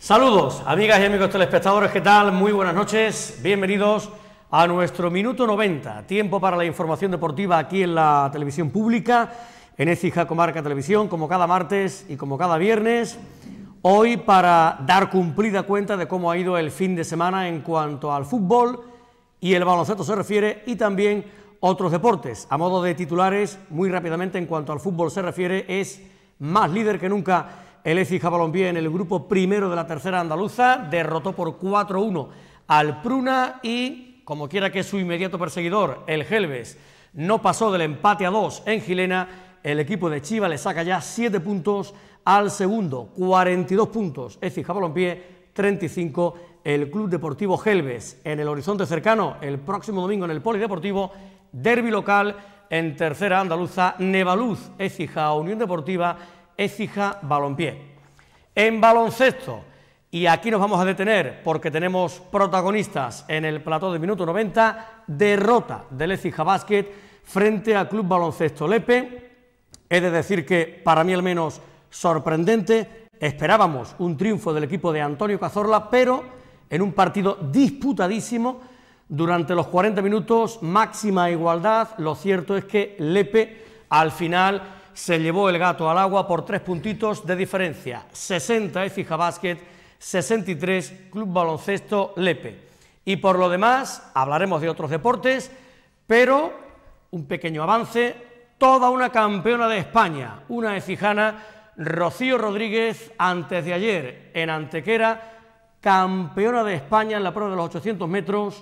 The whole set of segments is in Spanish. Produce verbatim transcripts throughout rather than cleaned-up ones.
Saludos, amigas y amigos telespectadores, ¿qué tal? Muy buenas noches, bienvenidos a nuestro Minuto noventa, tiempo para la información deportiva aquí en la televisión pública, en Écija Comarca Televisión, como cada martes y como cada viernes. Hoy para dar cumplida cuenta de cómo ha ido el fin de semana en cuanto al fútbol y el baloncesto se refiere, y también otros deportes. A modo de titulares, muy rápidamente, en cuanto al fútbol se refiere, es más líder que nunca el Écija Balompié en el grupo primero de la tercera andaluza, derrotó por cuatro a uno al Pruna y, como quiera que su inmediato perseguidor, el Gelbes, no pasó del empate a dos en Gilena, el equipo de Chiva le saca ya siete puntos al segundo, cuarenta y dos puntos Écija Balompié, treinta y cinco el Club Deportivo Gelbes. En el horizonte cercano, el próximo domingo en el Polideportivo, derbi local en tercera andaluza, Nevaluz, Écija Unión Deportiva, Écija Balompié. En baloncesto, y aquí nos vamos a detener porque tenemos protagonistas en el plató de Minuto noventa, derrota del Écija Básquet frente al Club Baloncesto Lepe. He de decir que, para mí al menos, sorprendente. Esperábamos un triunfo del equipo de Antonio Cazorla, pero en un partido disputadísimo, durante los cuarenta minutos, máxima igualdad. Lo cierto es que Lepe, al final, se llevó el gato al agua por tres puntitos de diferencia, sesenta Écija Básquet, sesenta y tres Club Baloncesto Lepe. Y por lo demás, hablaremos de otros deportes, pero un pequeño avance, toda una campeona de España, una écijana, Rocío Rodríguez, antes de ayer en Antequera, campeona de España en la prueba de los ochocientos metros,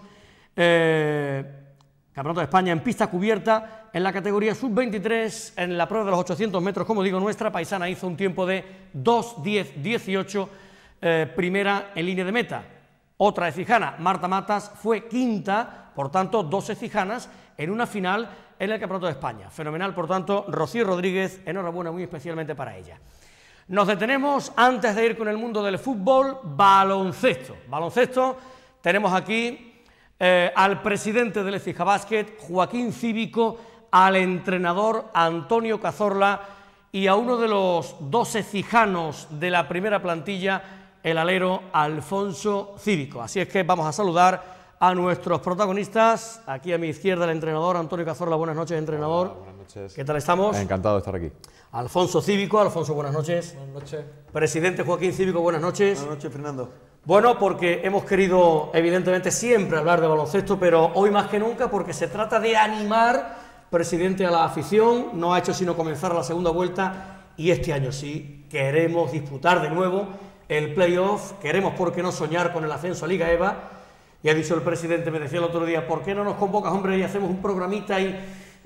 eh, campeonato de España en pista cubierta, en la categoría sub veintitrés, en la prueba de los ochocientos metros, como digo, nuestra paisana hizo un tiempo de dos diez dieciocho, eh, primera en línea de meta. Otra écijana, Marta Matas, fue quinta, por tanto, dos écijanas en una final en el Campeonato de España. Fenomenal, por tanto, Rocío Rodríguez, enhorabuena muy especialmente para ella. Nos detenemos, antes de ir con el mundo del fútbol, baloncesto. Baloncesto, tenemos aquí eh, al presidente del Écija Básquet, Joaquín Cívico, al entrenador Antonio Cazorla y a uno de los dos écijanos de la primera plantilla, el alero Alfonso Cívico. Así es que vamos a saludar a nuestros protagonistas. Aquí a mi izquierda el entrenador Antonio Cazorla. Buenas noches, entrenador. Hola, buenas noches. ¿Qué tal estamos? Encantado de estar aquí. Alfonso Cívico. Alfonso, buenas noches. Buenas noches. Presidente Joaquín Cívico, buenas noches. Buenas noches, Fernando. Bueno, porque hemos querido, evidentemente, siempre hablar de baloncesto, pero hoy más que nunca porque se trata de animar, presidente, a la afición. No ha hecho sino comenzar la segunda vuelta y este año sí queremos disputar de nuevo el playoff, queremos, por qué no, soñar con el ascenso a Liga E V A. Y ha dicho el presidente, me decía el otro día, ¿por qué no nos convocas, hombre, y hacemos un programita y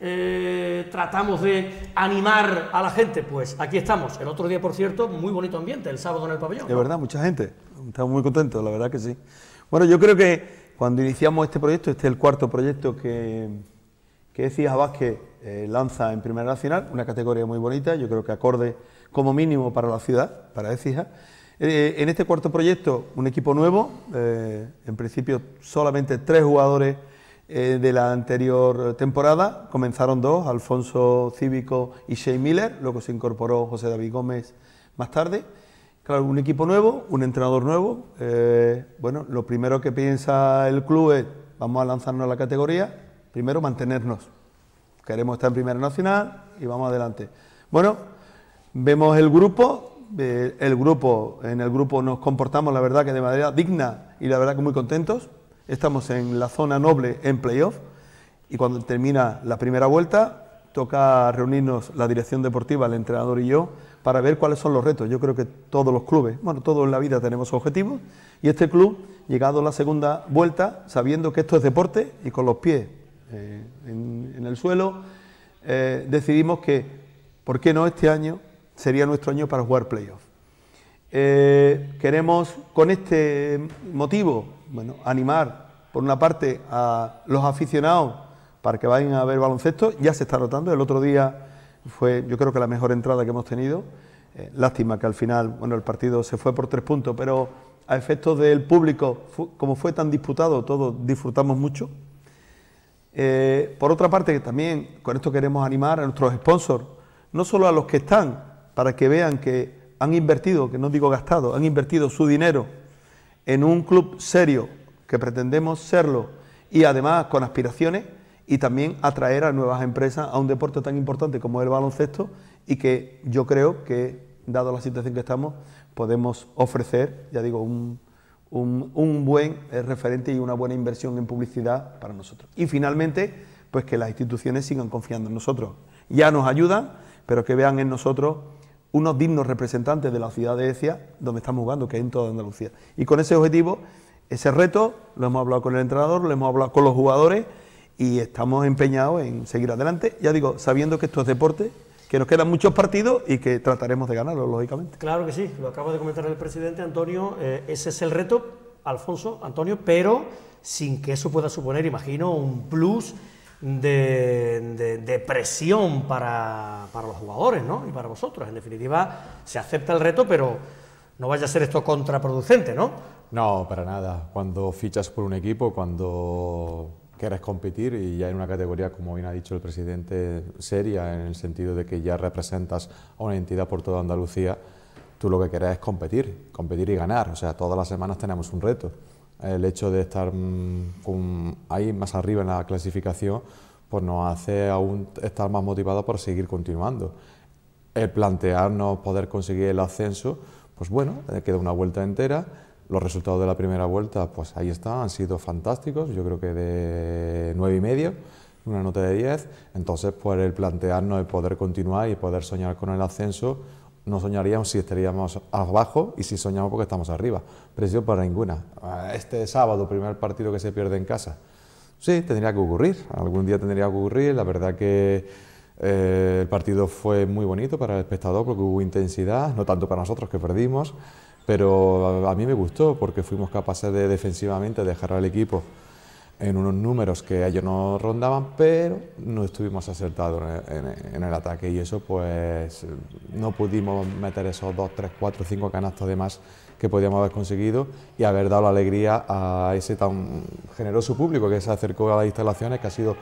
eh, tratamos de animar a la gente? Pues aquí estamos. El otro día, por cierto, muy bonito ambiente, el sábado en el pabellón. De verdad, mucha gente. Estamos muy contentos, la verdad que sí. Bueno, yo creo que cuando iniciamos este proyecto, este es el cuarto proyecto que, que Écija Básquet eh, lanza en Primera Nacional, una categoría muy bonita, yo creo que acorde como mínimo para la ciudad, para Écija. Eh, en este cuarto proyecto, un equipo nuevo, eh, en principio solamente tres jugadores eh, de la anterior temporada, comenzaron dos, Alfonso Cívico y Shea Miller, luego se incorporó José David Gómez más tarde. Claro, un equipo nuevo, un entrenador nuevo. Eh, bueno, lo primero que piensa el club es, vamos a lanzarnos a la categoría, primero mantenernos. Queremos estar en Primera Nacional y vamos adelante. Bueno, vemos el grupo, eh, el grupo, en el grupo nos comportamos, la verdad, que de manera digna y la verdad que muy contentos. Estamos en la zona noble en playoff y cuando termina la primera vuelta toca reunirnos la dirección deportiva, el entrenador y yo, para ver cuáles son los retos. Yo creo que todos los clubes, bueno, todos en la vida tenemos objetivos, y este club, llegado a la segunda vuelta, sabiendo que esto es deporte y con los pies eh, en, en el suelo, eh, decidimos que, ¿por qué no este año sería nuestro año para jugar playoff? Eh, queremos, con este motivo, bueno, animar, por una parte, a los aficionados para que vayan a ver baloncesto. Ya se está notando, el otro día fue, yo creo que la mejor entrada que hemos tenido. Eh, lástima que al final, bueno, el partido se fue por tres puntos, pero a efectos del público, fu como fue tan disputado, todos disfrutamos mucho. Eh, por otra parte, también con esto queremos animar a nuestros sponsors, no solo a los que están, para que vean que han invertido, que no digo gastado, han invertido su dinero en un club serio, que pretendemos serlo, y además con aspiraciones, y también atraer a nuevas empresas a un deporte tan importante como el baloncesto, y que yo creo que, dado la situación que estamos, podemos ofrecer, ya digo, un, un, un buen eh, referente y una buena inversión en publicidad para nosotros. Y finalmente, pues que las instituciones sigan confiando en nosotros. Ya nos ayudan, pero que vean en nosotros unos dignos representantes de la ciudad de Écija, donde estamos jugando, que es en toda Andalucía. Y con ese objetivo, ese reto, lo hemos hablado con el entrenador, lo hemos hablado con los jugadores, y estamos empeñados en seguir adelante, ya digo, sabiendo que esto es deporte, que nos quedan muchos partidos y que trataremos de ganarlo, lógicamente. Claro que sí, lo acaba de comentar el presidente Antonio, eh, ese es el reto, Alfonso, Antonio, pero sin que eso pueda suponer, imagino, un plus de, de, de presión para, para los jugadores, ¿no? Y para vosotros. En definitiva, se acepta el reto, pero no vaya a ser esto contraproducente, ¿no? No, para nada. Cuando fichas por un equipo, cuando quieres competir, y ya en una categoría, como bien ha dicho el presidente, seria, en el sentido de que ya representas a una entidad por toda Andalucía, tú lo que quieres es competir, competir y ganar. O sea, todas las semanas tenemos un reto. El hecho de estar mmm, con, ahí más arriba en la clasificación, pues nos hace aún estar más motivados por seguir continuando. El plantearnos poder conseguir el ascenso, pues bueno, queda una vuelta entera. Los resultados de la primera vuelta, pues ahí están, han sido fantásticos, yo creo que de nueve y medio, una nota de diez. Entonces, pues el plantearnos el poder continuar y poder soñar con el ascenso, no soñaríamos si estaríamos abajo, y si soñamos porque estamos arriba. Presión para ninguna. Este sábado, primer partido que se pierde en casa, sí, tendría que ocurrir, algún día tendría que ocurrir. La verdad que eh, el partido fue muy bonito para el espectador porque hubo intensidad, no tanto para nosotros que perdimos, pero a mí me gustó porque fuimos capaces de defensivamente dejar al equipo en unos números que ellos no rondaban, pero no estuvimos acertados en, en, en el ataque, y eso pues no pudimos meter esos dos, tres, cuatro, cinco canastos de más que podíamos haber conseguido y haber dado la alegría a ese tan generoso público que se acercó a las instalaciones, que ha sido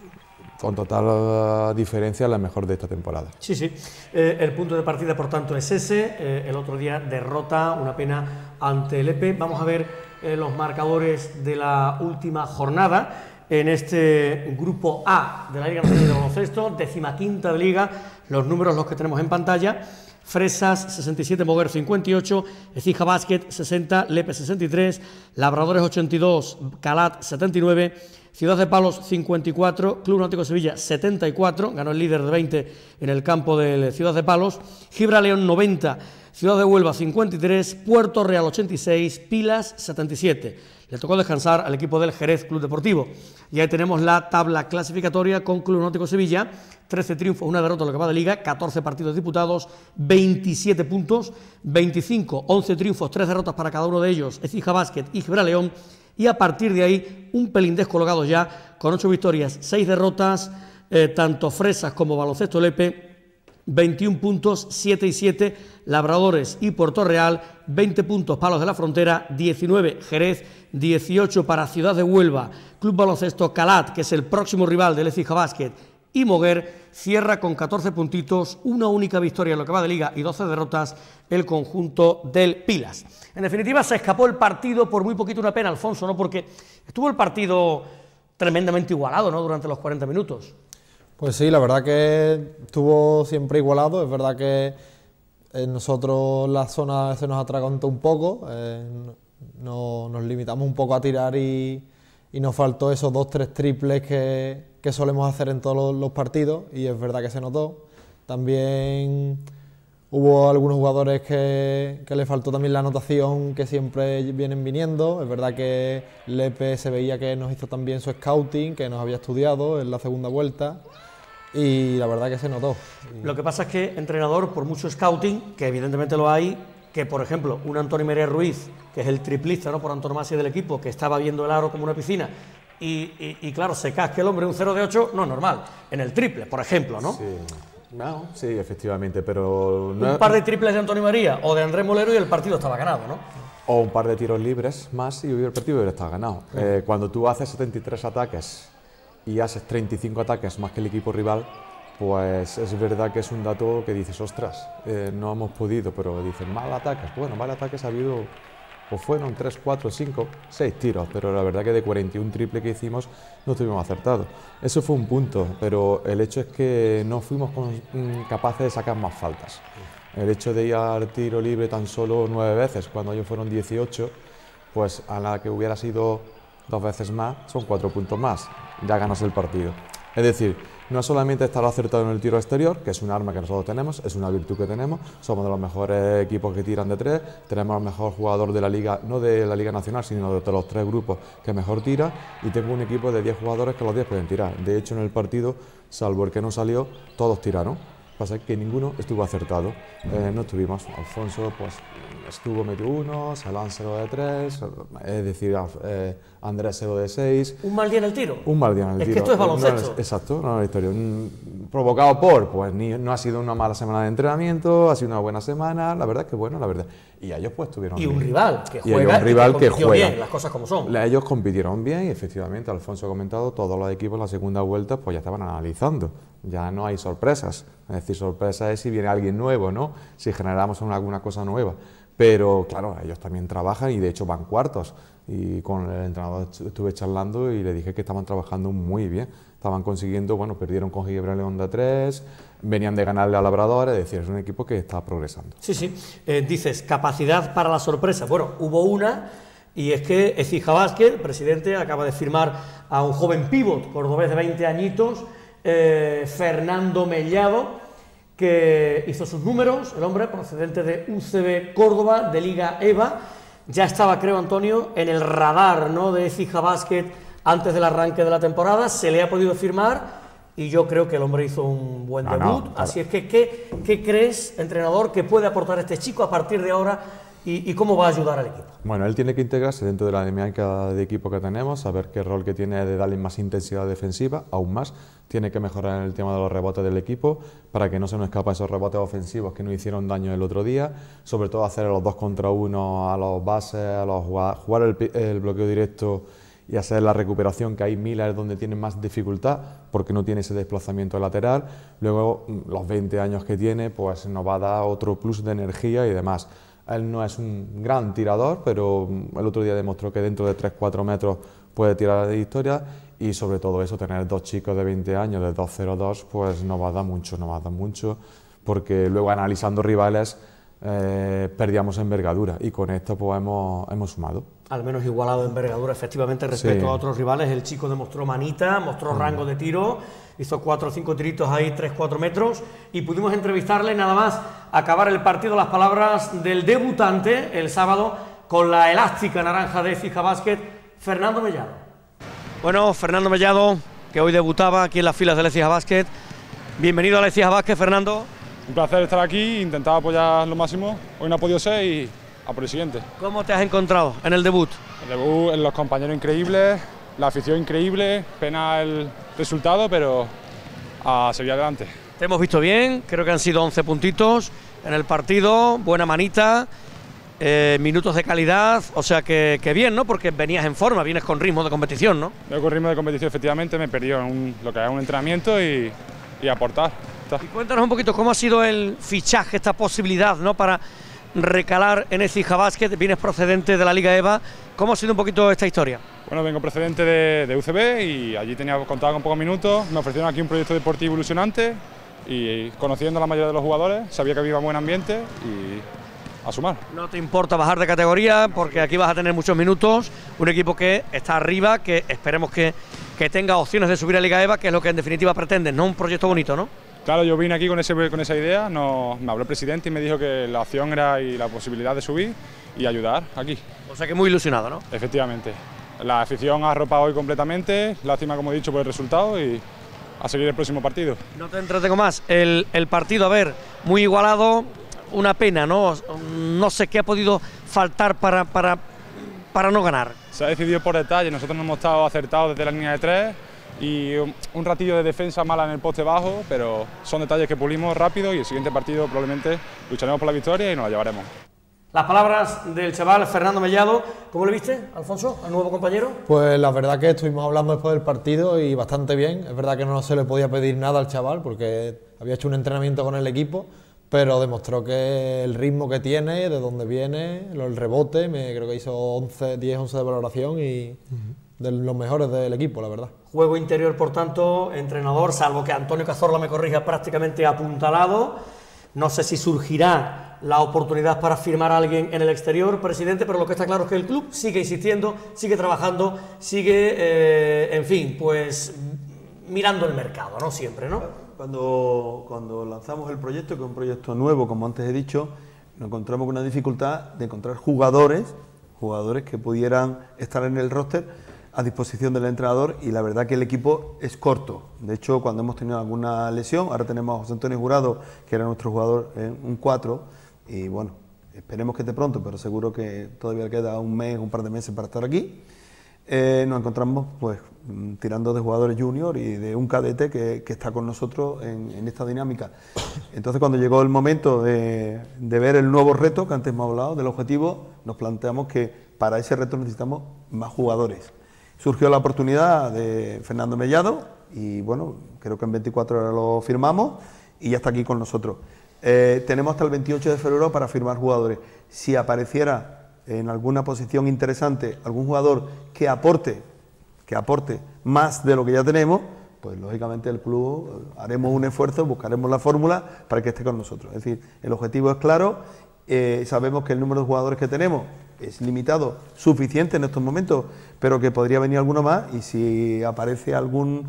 con total diferencia la mejor de esta temporada. Sí, sí. Eh, el punto de partida, por tanto, es ese. Eh, el otro día derrota, una pena, ante el E P. Vamos a ver eh, los marcadores de la última jornada en este grupo A de la Liga Nacional de Baloncesto, decimaquinta de Liga. Los números los que tenemos en pantalla. Fresas sesenta y siete, Moguer cincuenta y ocho, Écija Basket sesenta, Lepe sesenta y tres, Labradores ochenta y dos, Calat setenta y nueve, Ciudad de Palos cincuenta y cuatro, Club Náutico Sevilla setenta y cuatro, ganó el líder de veinte en el campo del Ciudad de Palos, Gibraleón noventa, Ciudad de Huelva cincuenta y tres, Puerto Real ochenta y seis, Pilas setenta y siete. Le tocó descansar al equipo del Jerez Club Deportivo. Y ahí tenemos la tabla clasificatoria con Club Náutico Sevilla, trece triunfos, una derrota en lo que va de Liga, catorce partidos disputados, veintisiete puntos, veinticinco, once triunfos, tres derrotas para cada uno de ellos, Écija Basket y Gibraleón, y a partir de ahí un pelín descolgado ya, con ocho victorias, seis derrotas, eh, tanto Fresas como Baloncesto Lepe, veintiún puntos, siete y siete, Labradores y Puerto Real, veinte puntos Palos de la Frontera, diecinueve Jerez, dieciocho para Ciudad de Huelva, Club Baloncesto Calat, que es el próximo rival del Écija Basket, y Moguer cierra con catorce puntitos, una única victoria en lo que va de Liga y doce derrotas el conjunto del Pilas. En definitiva, se escapó el partido por muy poquito, una pena, Alfonso, ¿no? Porque estuvo el partido tremendamente igualado, ¿no?, durante los cuarenta minutos. Pues sí, la verdad que estuvo siempre igualado. Es verdad que eh, nosotros la zona se nos atragantó un poco, eh, no, nos limitamos un poco a tirar y, y nos faltó esos dos, tres triples que, que solemos hacer en todos los, los partidos, y es verdad que se notó. También hubo algunos jugadores que, que le faltó también la anotación, que siempre vienen viniendo. Es verdad que Lepe se veía que nos hizo también su scouting, que nos había estudiado en la segunda vuelta, y la verdad que se notó. Lo que pasa es que, entrenador, por mucho scouting, que evidentemente lo hay, que por ejemplo un Antonio Meré Ruiz, que es el triplista, ¿no?, por antonomasia del equipo, que estaba viendo el aro como una piscina, y, y, y claro, se casque el hombre un cero de ocho, no es normal, en el triple, por ejemplo, ¿no? Sí, no, sí, efectivamente, pero... No un par de triples de Antonio María o de Andrés Molero y el partido estaba ganado, ¿no? O un par de tiros libres más y el partido hubiera estado ganado. Sí. Eh, cuando tú haces setenta y tres ataques y haces treinta y cinco ataques más que el equipo rival, pues es verdad que es un dato que dices, ostras, eh, no hemos podido, pero dicen, mal ataques. Bueno, mal ataques ha habido, pues fueron tres, cuatro, cinco, seis tiros, pero la verdad que de cuarenta y uno triple que hicimos no estuvimos acertados. Eso fue un punto, pero el hecho es que no fuimos con, mm, capaces de sacar más faltas. El hecho de ir al tiro libre tan solo nueve veces, cuando ellos fueron dieciocho, pues a la que hubiera sido dos veces más, son cuatro puntos más, ya ganas el partido. Es decir, no solamente estar acertado en el tiro exterior, que es un arma que nosotros tenemos, es una virtud que tenemos, somos de los mejores equipos que tiran de tres, tenemos el mejor jugador de la liga, no de la liga nacional, sino de los tres grupos que mejor tira, y tengo un equipo de diez jugadores que los diez pueden tirar. De hecho, en el partido, salvo el que no salió, todos tiraron. Pasa que ninguno estuvo acertado, eh, no estuvimos. Alfonso pues estuvo metió uno, Salán cero de tres, es decir, eh, Andrés cero de seis. ¿Un mal día en el tiro? Un mal día en el es tiro. Es que esto es baloncesto. No, exacto, no es la historia. Un, provocado por, pues ni, no ha sido una mala semana de entrenamiento, ha sido una buena semana, la verdad es que bueno, la verdad. Y ellos pues tuvieron Y un bien. rival que y juega un rival y que, que juega bien, las cosas como son. Ellos compitieron bien y efectivamente, Alfonso ha comentado, todos los equipos en la segunda vuelta pues ya estaban analizando. Ya no hay sorpresas, es decir, sorpresa es si viene alguien nuevo, ¿no? Si generamos una, alguna cosa nueva. Pero claro, ellos también trabajan y de hecho van cuartos. Y con el entrenador estuve charlando y le dije que estaban trabajando muy bien. Estaban consiguiendo, bueno, perdieron con Ginebra León de tres, venían de ganarle a Labrador, es decir, es un equipo que está progresando. Sí, sí. Eh, dices, capacidad para la sorpresa. Bueno, hubo una, y es que Écija Vázquez, presidente, acaba de firmar a un joven pívot cordobés de veinte añitos, eh, Fernando Mellado, que hizo sus números, el hombre procedente de U C B Córdoba, de Liga EVA, ya estaba, creo, Antonio, en el radar, ¿no?, de Écija Vázquez antes del arranque de la temporada, se le ha podido firmar y yo creo que el hombre hizo un buen no, debut, no, claro. Así es que, ¿qué, ¿qué crees, entrenador, que puede aportar este chico a partir de ahora y, y cómo va a ayudar al equipo? Bueno, él tiene que integrarse dentro de la dinámica de equipo que tenemos, saber qué rol que tiene de darle más intensidad defensiva, aún más. Tiene que mejorar en el tema de los rebotes del equipo para que no se nos escapen esos rebotes ofensivos que nos hicieron daño el otro día, sobre todo hacer los dos contra uno a los bases, a los jugar el, el bloqueo directo y hacer la recuperación, que hay Miller donde tiene más dificultad porque no tiene ese desplazamiento lateral. Luego, los veinte años que tiene, pues nos va a dar otro plus de energía y demás. Él no es un gran tirador, pero el otro día demostró que dentro de tres cuatro metros puede tirar de historia, y sobre todo eso, tener dos chicos de veinte años, de dos cero dos, pues nos va a dar mucho, nos va a dar mucho, porque luego analizando rivales eh, perdíamos envergadura y con esto pues hemos, hemos sumado. Al menos igualado de envergadura, efectivamente, respecto Sí. a otros rivales. El chico demostró manita, mostró mm. rango de tiro, hizo cuatro o cinco tiritos ahí, tres cuatro metros, y pudimos entrevistarle nada más acabar el partido, las palabras del debutante el sábado con la elástica naranja de Écija Vázquez, Fernando Mellado. Bueno, Fernando Mellado, que hoy debutaba aquí en las filas del Écija Vázquez. Bienvenido a la Écija Vázquez, Fernando. Un placer estar aquí, intentar apoyar lo máximo. Hoy no ha podido ser y a por el siguiente. ¿Cómo te has encontrado en el debut? El debut, los compañeros increíbles, la afición increíble, pena el resultado, pero a seguir adelante. Te hemos visto bien, creo que han sido once puntitos en el partido, buena manita, eh, minutos de calidad, o sea que, que bien, ¿no? Porque venías en forma, vienes con ritmo de competición, ¿no? Vengo con ritmo de competición, efectivamente, me perdió en un, lo que es un entrenamiento y, y aportar. Y cuéntanos un poquito cómo ha sido el fichaje, esta posibilidad, ¿no?, para recalar en Écija Vázquez. Vienes procedente de la Liga EVA, ¿cómo ha sido un poquito esta historia? Bueno, vengo procedente de, de U C B y allí tenía contado con pocos minutos, me ofrecieron aquí un proyecto deportivo ilusionante y conociendo a la mayoría de los jugadores, sabía que había buen ambiente y a sumar. No te importa bajar de categoría porque aquí vas a tener muchos minutos, un equipo que está arriba, que esperemos que, que tenga opciones de subir a Liga EVA, que es lo que en definitiva pretendes, ¿no? Un proyecto bonito, ¿no? Claro, yo vine aquí con, ese, con esa idea, no, me habló el presidente y me dijo que la opción era y la posibilidad de subir y ayudar aquí. O sea que muy ilusionado, ¿no? Efectivamente. La afición ha arropado hoy completamente, lástima, como he dicho, por el resultado y a seguir el próximo partido. No te entretengo más, el, el partido, a ver, muy igualado, una pena, ¿no? No sé qué ha podido faltar para, para, para no ganar. Se ha decidido por detalle, nosotros no hemos estado acertados desde la línea de tres y un, un ratillo de defensa mala en el poste bajo, pero son detalles que pulimos rápido y el siguiente partido probablemente lucharemos por la victoria y nos la llevaremos. Las palabras del chaval Fernando Mellado. ¿Cómo le viste, Alfonso, al nuevo compañero? Pues la verdad que estuvimos hablando después del partido y bastante bien. Es verdad que no se le podía pedir nada al chaval porque había hecho un entrenamiento con el equipo, pero demostró que el ritmo que tiene, de dónde viene, el rebote, me creo que hizo once, diez, once de valoración y uh-huh. de los mejores del equipo, la verdad. Juego interior, por tanto, entrenador, salvo que Antonio Cazorla me corrija, prácticamente apuntalado. No sé si surgirá la oportunidad para firmar a alguien en el exterior, presidente, pero lo que está claro es que el club sigue insistiendo, sigue trabajando, sigue, eh, en fin, pues mirando el mercado, ¿no? Siempre, ¿no? Cuando, cuando lanzamos el proyecto, que es un proyecto nuevo, como antes he dicho, nos encontramos con una dificultad de encontrar jugadores, jugadores que pudieran estar en el roster a disposición del entrenador, y la verdad que el equipo es corto. De hecho, cuando hemos tenido alguna lesión, ahora tenemos a José Antonio Jurado, que era nuestro jugador en un cuatro, y bueno, esperemos que esté pronto, pero seguro que todavía queda un mes, un par de meses para estar aquí. Eh, nos encontramos pues tirando de jugadores junior y de un cadete que, que está con nosotros en, en esta dinámica. Entonces, cuando llegó el momento de, de ver el nuevo reto, que antes hemos hablado, del objetivo, nos planteamos que para ese reto necesitamos más jugadores. Surgió la oportunidad de Fernando Mellado y bueno, creo que en veinticuatro horas lo firmamos y ya está aquí con nosotros. Eh, tenemos hasta el veintiocho de febrero para firmar jugadores. Si apareciera en alguna posición interesante algún jugador que aporte, que aporte más de lo que ya tenemos, pues lógicamente el club haremos un esfuerzo, buscaremos la fórmula para que esté con nosotros. Es decir, el objetivo es claro, eh, sabemos que el número de jugadores que tenemos es limitado, suficiente en estos momentos, pero que podría venir alguno más, y si aparece algún,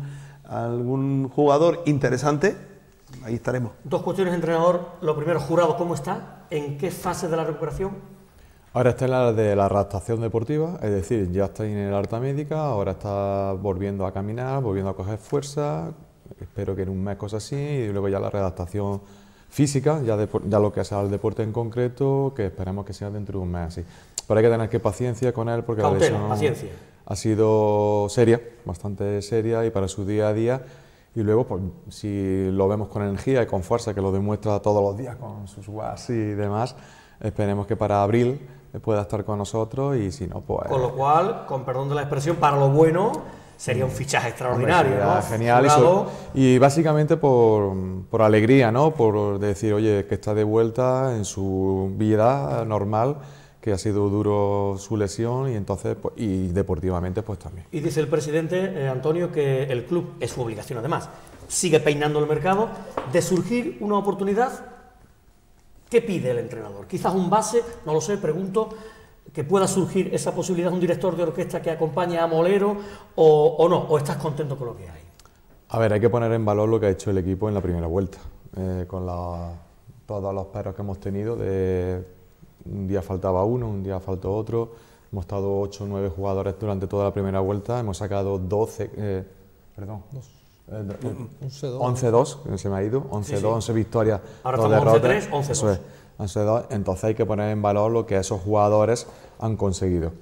algún jugador interesante, ahí estaremos. Dos cuestiones, entrenador. Lo primero, Jurado, ¿cómo está? ¿En qué fase de la recuperación? Ahora está en la de la adaptación deportiva, es decir, ya está en el alta médica, ahora está volviendo a caminar, volviendo a coger fuerza, espero que en un mes, cosas así, y luego ya la readaptación física, ya, de, ya lo que sea el deporte en concreto, que esperemos que sea dentro de un mes así. Pero hay que tener que paciencia con él porque Cautela, la lesión paciencia. ha sido seria, bastante seria, y para su día a día. Y luego, pues, si lo vemos con energía y con fuerza, que lo demuestra todos los días con sus guas y demás, esperemos que para abril pueda estar con nosotros, y si no, pues... Con lo cual, con perdón de la expresión, para lo bueno, sería un fichaje extraordinario, hombre, ¿no? Genial, Jurado. Y, y básicamente por, por alegría, ¿no? Por decir, oye, que está de vuelta en su vida normal, que ha sido duro su lesión, y entonces pues, y deportivamente pues también. Y dice el presidente, eh, Antonio, que el club, es su obligación además, sigue peinando el mercado. De surgir una oportunidad, ¿qué pide el entrenador? Quizás un base, no lo sé, pregunto, que pueda surgir esa posibilidad de un director de orquesta que acompañe a Molero, o, o no, o estás contento con lo que hay. A ver, hay que poner en valor lo que ha hecho el equipo en la primera vuelta, eh, con la, todos los peros que hemos tenido, de un día faltaba uno, un día faltó otro, hemos estado ocho o nueve jugadores durante toda la primera vuelta, hemos sacado doce, eh, perdón, once dos, once dos, se me ha ido, once dos, sí, sí. once victorias, ahora dos estamos derrotas, once tres, once dos. Eso es, once dos, entonces hay que poner en valor lo que esos jugadores han conseguido.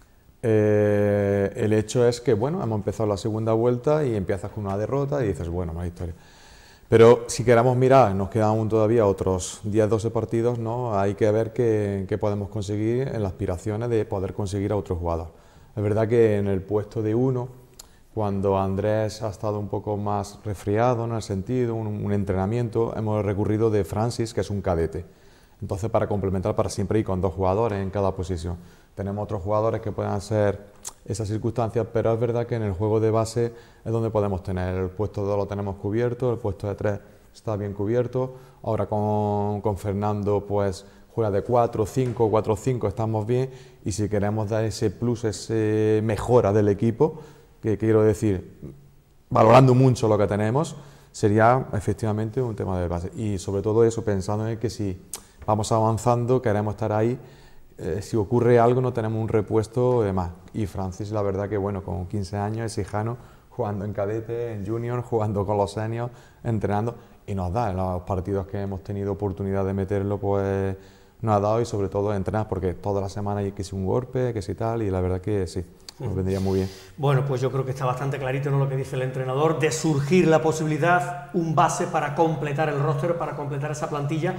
Eh, el hecho es que, bueno, hemos empezado la segunda vuelta y empiezas con una derrota y dices, bueno, más historia. Pero si queramos mirar, nos quedan aún todavía otros diez doce partidos, ¿no? Hay que ver qué, qué podemos conseguir en las aspiraciones de poder conseguir a otro jugador. Es verdad que en el puesto de uno, cuando Andrés ha estado un poco más resfriado en el sentido, un, un entrenamiento, hemos recurrido de Francis, que es un cadete. Entonces, para complementar, para siempre ir con dos jugadores en cada posición. Tenemos otros jugadores que puedan ser esas circunstancias, pero es verdad que en el juego de base es donde podemos tener. El puesto de dos lo tenemos cubierto, el puesto de tres está bien cubierto. Ahora con, con Fernando, pues juega de cuatro, cinco, cuatro, cinco, estamos bien. Y si queremos dar ese plus, ese mejora del equipo, que quiero decir, valorando mucho lo que tenemos, sería efectivamente un tema de base. Y sobre todo eso, pensando en que si vamos avanzando, queremos estar ahí. Eh, si ocurre algo, no tenemos un repuesto de más. Y Francis, la verdad que bueno, con quince años, es hijano, jugando en cadete, en junior, jugando con los seniors, entrenando, y nos da, en los partidos que hemos tenido oportunidad de meterlo, pues nos ha dado, y sobre todo entrenar, porque toda la semana hay que ser un golpe, que si tal, y la verdad que sí, nos vendría muy bien. Bueno, pues yo creo que está bastante clarito, ¿no?, lo que dice el entrenador, de surgir la posibilidad, un base para completar el roster, para completar esa plantilla,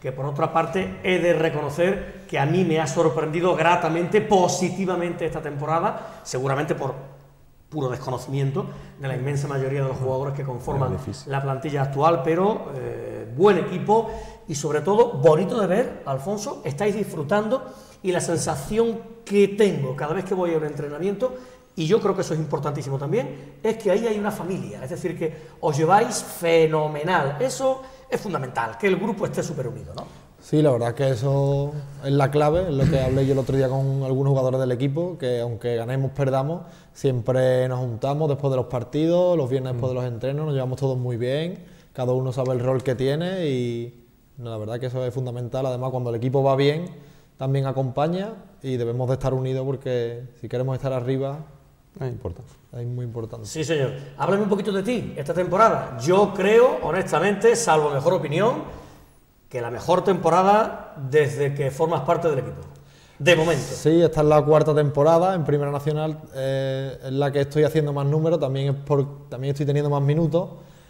que por otra parte he de reconocer que a mí me ha sorprendido gratamente, positivamente esta temporada, seguramente por puro desconocimiento de la inmensa mayoría de los jugadores que conforman la plantilla actual, pero eh, buen equipo y sobre todo bonito de ver, Alfonso, estáis disfrutando y la sensación que tengo cada vez que voy a un entrenamiento, y yo creo que eso es importantísimo también, es que ahí hay una familia, es decir, que os lleváis fenomenal. Eso es fundamental, que el grupo esté súper unido, ¿no? Sí, la verdad es que eso es la clave, es lo que hablé yo el otro día con algunos jugadores del equipo, que aunque ganemos, perdamos, siempre nos juntamos después de los partidos, los viernes después de los entrenos, nos llevamos todos muy bien, cada uno sabe el rol que tiene y no, la verdad que eso es fundamental. Además, cuando el equipo va bien, también acompaña y debemos de estar unidos porque si queremos estar arriba... Es importante. Es muy importante. Sí, señor. Háblame un poquito de ti, esta temporada. Yo creo, honestamente, salvo mejor opinión, que la mejor temporada desde que formas parte del equipo. De momento. Sí, esta es la cuarta temporada en Primera Nacional, eh, es la que estoy haciendo más números, también, es por, también estoy teniendo más minutos.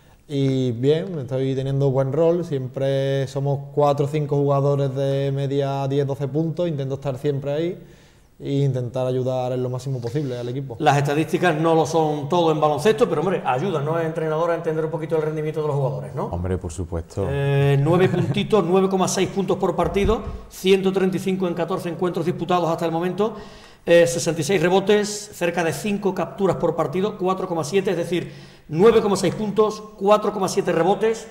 Y bien, estoy teniendo buen rol, siempre somos cuatro o cinco jugadores de media diez doce puntos, intento estar siempre ahí e intentar ayudar en lo máximo posible al equipo. Las estadísticas no lo son todo en baloncesto, pero hombre, ayudan, ¿no?, al entrenador a entender un poquito el rendimiento de los jugadores, ¿no? Hombre, por supuesto. Eh, nueve puntitos, nueve coma seis puntos por partido, ciento treinta y cinco en catorce encuentros disputados hasta el momento, eh, sesenta y seis rebotes, cerca de cinco capturas por partido, cuatro coma siete, es decir, nueve coma seis puntos, cuatro coma siete rebotes.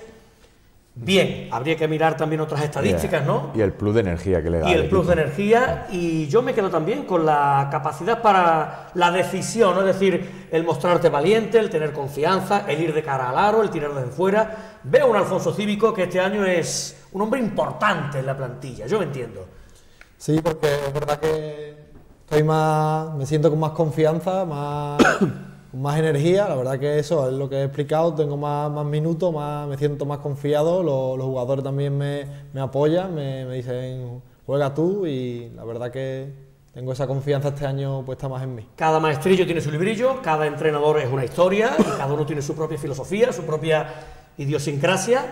Bien, habría que mirar también otras estadísticas, ¿no? Y el plus de energía que le da. Y el al plus equipo. de energía, y yo me quedo también con la capacidad para la decisión, ¿no? Es decir, el mostrarte valiente, el tener confianza, el ir de cara al aro, el tirar desde fuera. Veo un Alfonso Cívico que este año es un hombre importante en la plantilla, yo me entiendo. Sí, porque es verdad que estoy más, me siento con más confianza, más, con más energía, la verdad que eso es lo que he explicado, tengo más, más minutos, más, me siento más confiado, los, los jugadores también me, me apoyan, me, me dicen juega tú y la verdad que tengo esa confianza este año puesta más en mí. Cada maestrillo tiene su librillo, cada entrenador es una historia y cada uno tiene su propia filosofía, su propia idiosincrasia.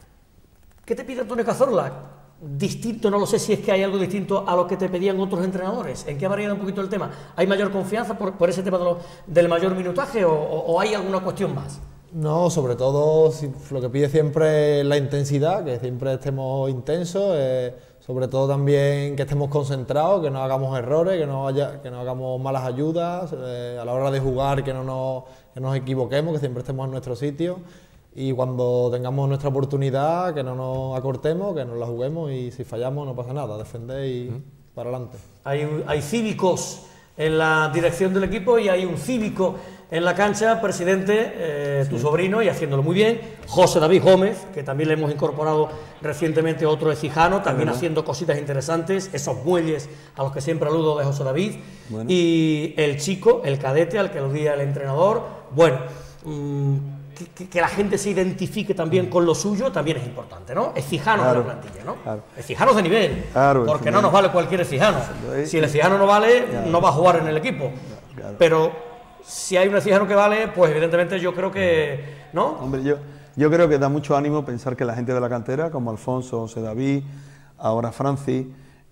¿Qué te pide Antonio Cazorla? Distinto, no lo sé si es que hay algo distinto a lo que te pedían otros entrenadores. ¿En qué ha variado un poquito el tema? ¿Hay mayor confianza por, por ese tema de lo, del mayor minutaje o, o, o hay alguna cuestión más? No, sobre todo si, lo que pide siempre es la intensidad, que siempre estemos intensos, eh, sobre todo también que estemos concentrados, que no hagamos errores, que no, haya, que no hagamos malas ayudas, eh, a la hora de jugar que no nos, que nos equivoquemos, que siempre estemos en nuestro sitio. Y cuando tengamos nuestra oportunidad, que no nos acortemos, que nos la juguemos y si fallamos no pasa nada, defender y ¿Mm? para adelante. Hay, hay cívicos en la dirección del equipo y hay un cívico en la cancha, presidente, eh, sí. tu sobrino, y haciéndolo muy bien, José David Gómez, que también le hemos incorporado recientemente otro ecijano, también bueno. haciendo cositas interesantes, esos muelles a los que siempre aludo de José David, bueno. y el chico, el cadete, al que aludía el entrenador, bueno... Mmm, Que, que, que la gente se identifique también con lo suyo también es importante, ¿no? Ecijanos claro, de la plantilla, ¿no? Claro. Ecijanos de nivel, claro, porque no nos vale cualquier ecijano. Si el ecijano no vale, claro. no va a jugar en el equipo. Claro. Pero si hay un ecijano que vale, pues evidentemente yo creo que, ¿no? Hombre, yo, yo creo que da mucho ánimo pensar que la gente de la cantera, como Alfonso, José David, ahora Francis,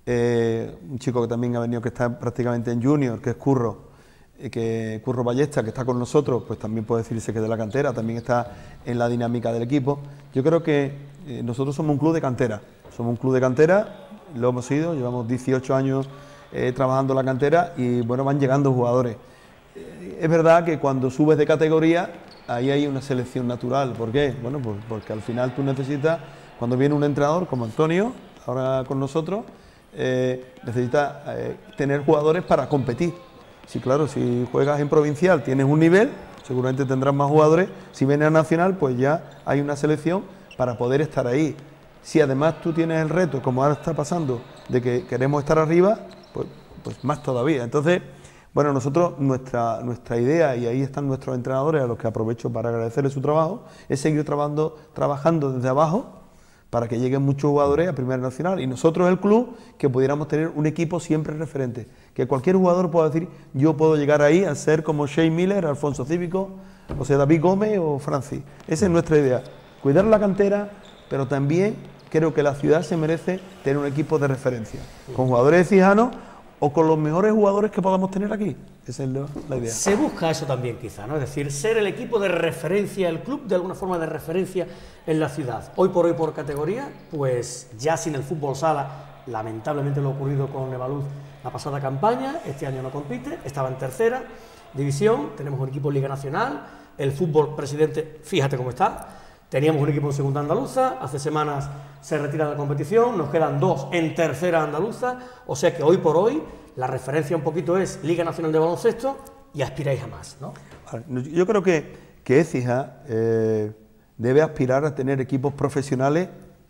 eh, un chico que también ha venido que está prácticamente en junior, que es Curro, que Curro Ballesta, que está con nosotros, pues también puede decirse que es de la cantera, también está en la dinámica del equipo. Yo creo que eh, nosotros somos un club de cantera, somos un club de cantera, lo hemos sido, llevamos dieciocho años eh, trabajando en la cantera y bueno, van llegando jugadores. Eh, es verdad que cuando subes de categoría, ahí hay una selección natural. ¿Por qué? Bueno, pues porque al final tú necesitas, cuando viene un entrenador como Antonio, ahora con nosotros, eh, necesitas eh, tener jugadores para competir. Sí, claro, si juegas en provincial tienes un nivel, seguramente tendrás más jugadores. Si vienes a nacional, pues ya hay una selección para poder estar ahí. Si además tú tienes el reto, como ahora está pasando, de que queremos estar arriba, pues, pues más todavía. Entonces, bueno, nosotros, nuestra, nuestra idea, y ahí están nuestros entrenadores, a los que aprovecho para agradecerles su trabajo, es seguir trabajando, trabajando desde abajo, para que lleguen muchos jugadores a Primera Nacional y nosotros el club que pudiéramos tener un equipo siempre referente, que cualquier jugador pueda decir yo puedo llegar ahí a ser como Shea Miller, Alfonso Cívico, José David Gómez o Francis. Esa es nuestra idea, cuidar la cantera, pero también creo que la ciudad se merece tener un equipo de referencia, con jugadores cijanos o con los mejores jugadores que podamos tener aquí. Esa es la, la idea. Se busca eso también quizá, ¿no? Es decir, ser el equipo de referencia, el club de alguna forma de referencia en la ciudad. Hoy por hoy por categoría, pues ya sin el fútbol sala, lamentablemente lo ocurrido con Nevaluz la pasada campaña, este año no compite, estaba en tercera división, tenemos un equipo en Liga Nacional, el fútbol presidente, fíjate cómo está, teníamos un equipo en segunda andaluza, hace semanas se retira de la competición, nos quedan dos en tercera andaluza, o sea que hoy por hoy la referencia un poquito es Liga Nacional de Baloncesto y aspiráis a más, ¿no? Yo creo que, que Écija eh, debe aspirar a tener equipos profesionales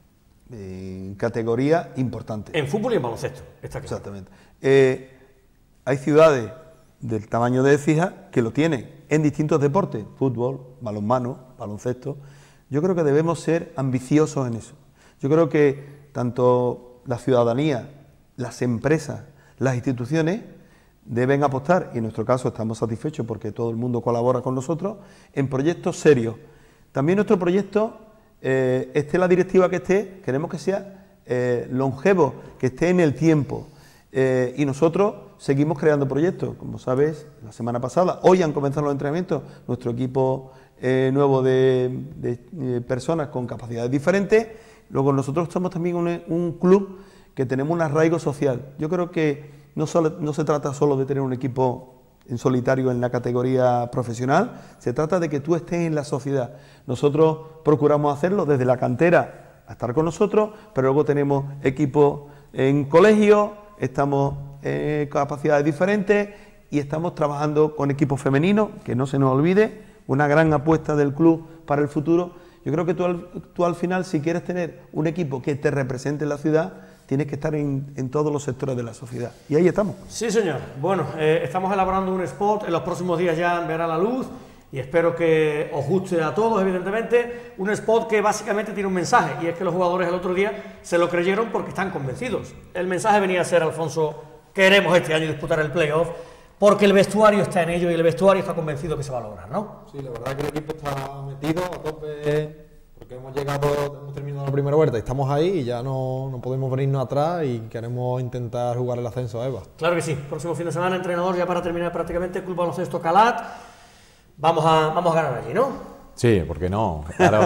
en categoría importante. En fútbol y en baloncesto, está claro. Exactamente. Eh, hay ciudades del tamaño de Écija que lo tienen en distintos deportes, fútbol, balonmano, baloncesto. Yo creo que debemos ser ambiciosos en eso. Yo creo que tanto la ciudadanía, las empresas, las instituciones deben apostar, y en nuestro caso estamos satisfechos porque todo el mundo colabora con nosotros, en proyectos serios. También nuestro proyecto, eh, esté la directiva que esté, queremos que sea eh, longevo, que esté en el tiempo. Eh, y nosotros seguimos creando proyectos, como sabes, la semana pasada, hoy han comenzado los entrenamientos, nuestro equipo eh, nuevo de, de eh, personas con capacidades diferentes. Luego nosotros somos también un, un club que tenemos un arraigo social. Yo creo que no, solo, no se trata solo de tener un equipo en solitario en la categoría profesional, se trata de que tú estés en la sociedad. Nosotros procuramos hacerlo desde la cantera a estar con nosotros, pero luego tenemos equipos en colegios, estamos en capacidades diferentes y estamos trabajando con equipos femeninos, que no se nos olvide, una gran apuesta del club para el futuro. Yo creo que tú al, tú al final, si quieres tener un equipo que te represente en la ciudad, tienes que estar en, en todos los sectores de la sociedad. Y ahí estamos. Sí, señor. Bueno, eh, estamos elaborando un spot, en los próximos días ya verá la luz y espero que os guste a todos, evidentemente. Un spot que básicamente tiene un mensaje, y es que los jugadores el otro día se lo creyeron porque están convencidos. El mensaje venía a ser, Alfonso, queremos este año disputar el playoff, porque el vestuario está en ello y el vestuario está convencido que se va a lograr, ¿no? Sí, la verdad que el equipo está metido a tope, porque hemos llegado, hemos terminado la primera vuelta y estamos ahí y ya no, no podemos venirnos atrás y queremos intentar jugar el ascenso a EVA. Claro que sí. Próximo fin de semana, entrenador, ya para terminar prácticamente, Club Baloncesto Calat. Vamos a, vamos a ganar allí, ¿no? Sí, ¿por qué no? Claro.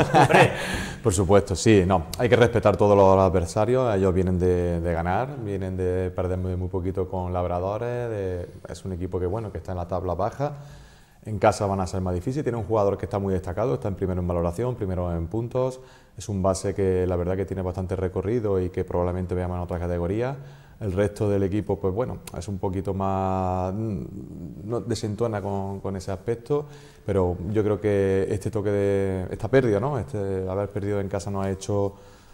Por supuesto, sí. No, hay que respetar todos los adversarios. Ellos vienen de, de ganar, vienen de perder muy, muy poquito con Labradores. De, es un equipo que, bueno, que está en la tabla baja. En casa van a ser más difíciles. Tiene un jugador que está muy destacado, está en primero en valoración, primero en puntos. Es un base que la verdad que tiene bastante recorrido y que probablemente veamos en otra categoría. El resto del equipo, pues bueno, es un poquito más, no desentona con, con ese aspecto, pero yo creo que este toque de, esta pérdida, ¿no? Este haber perdido en casa nos ha hecho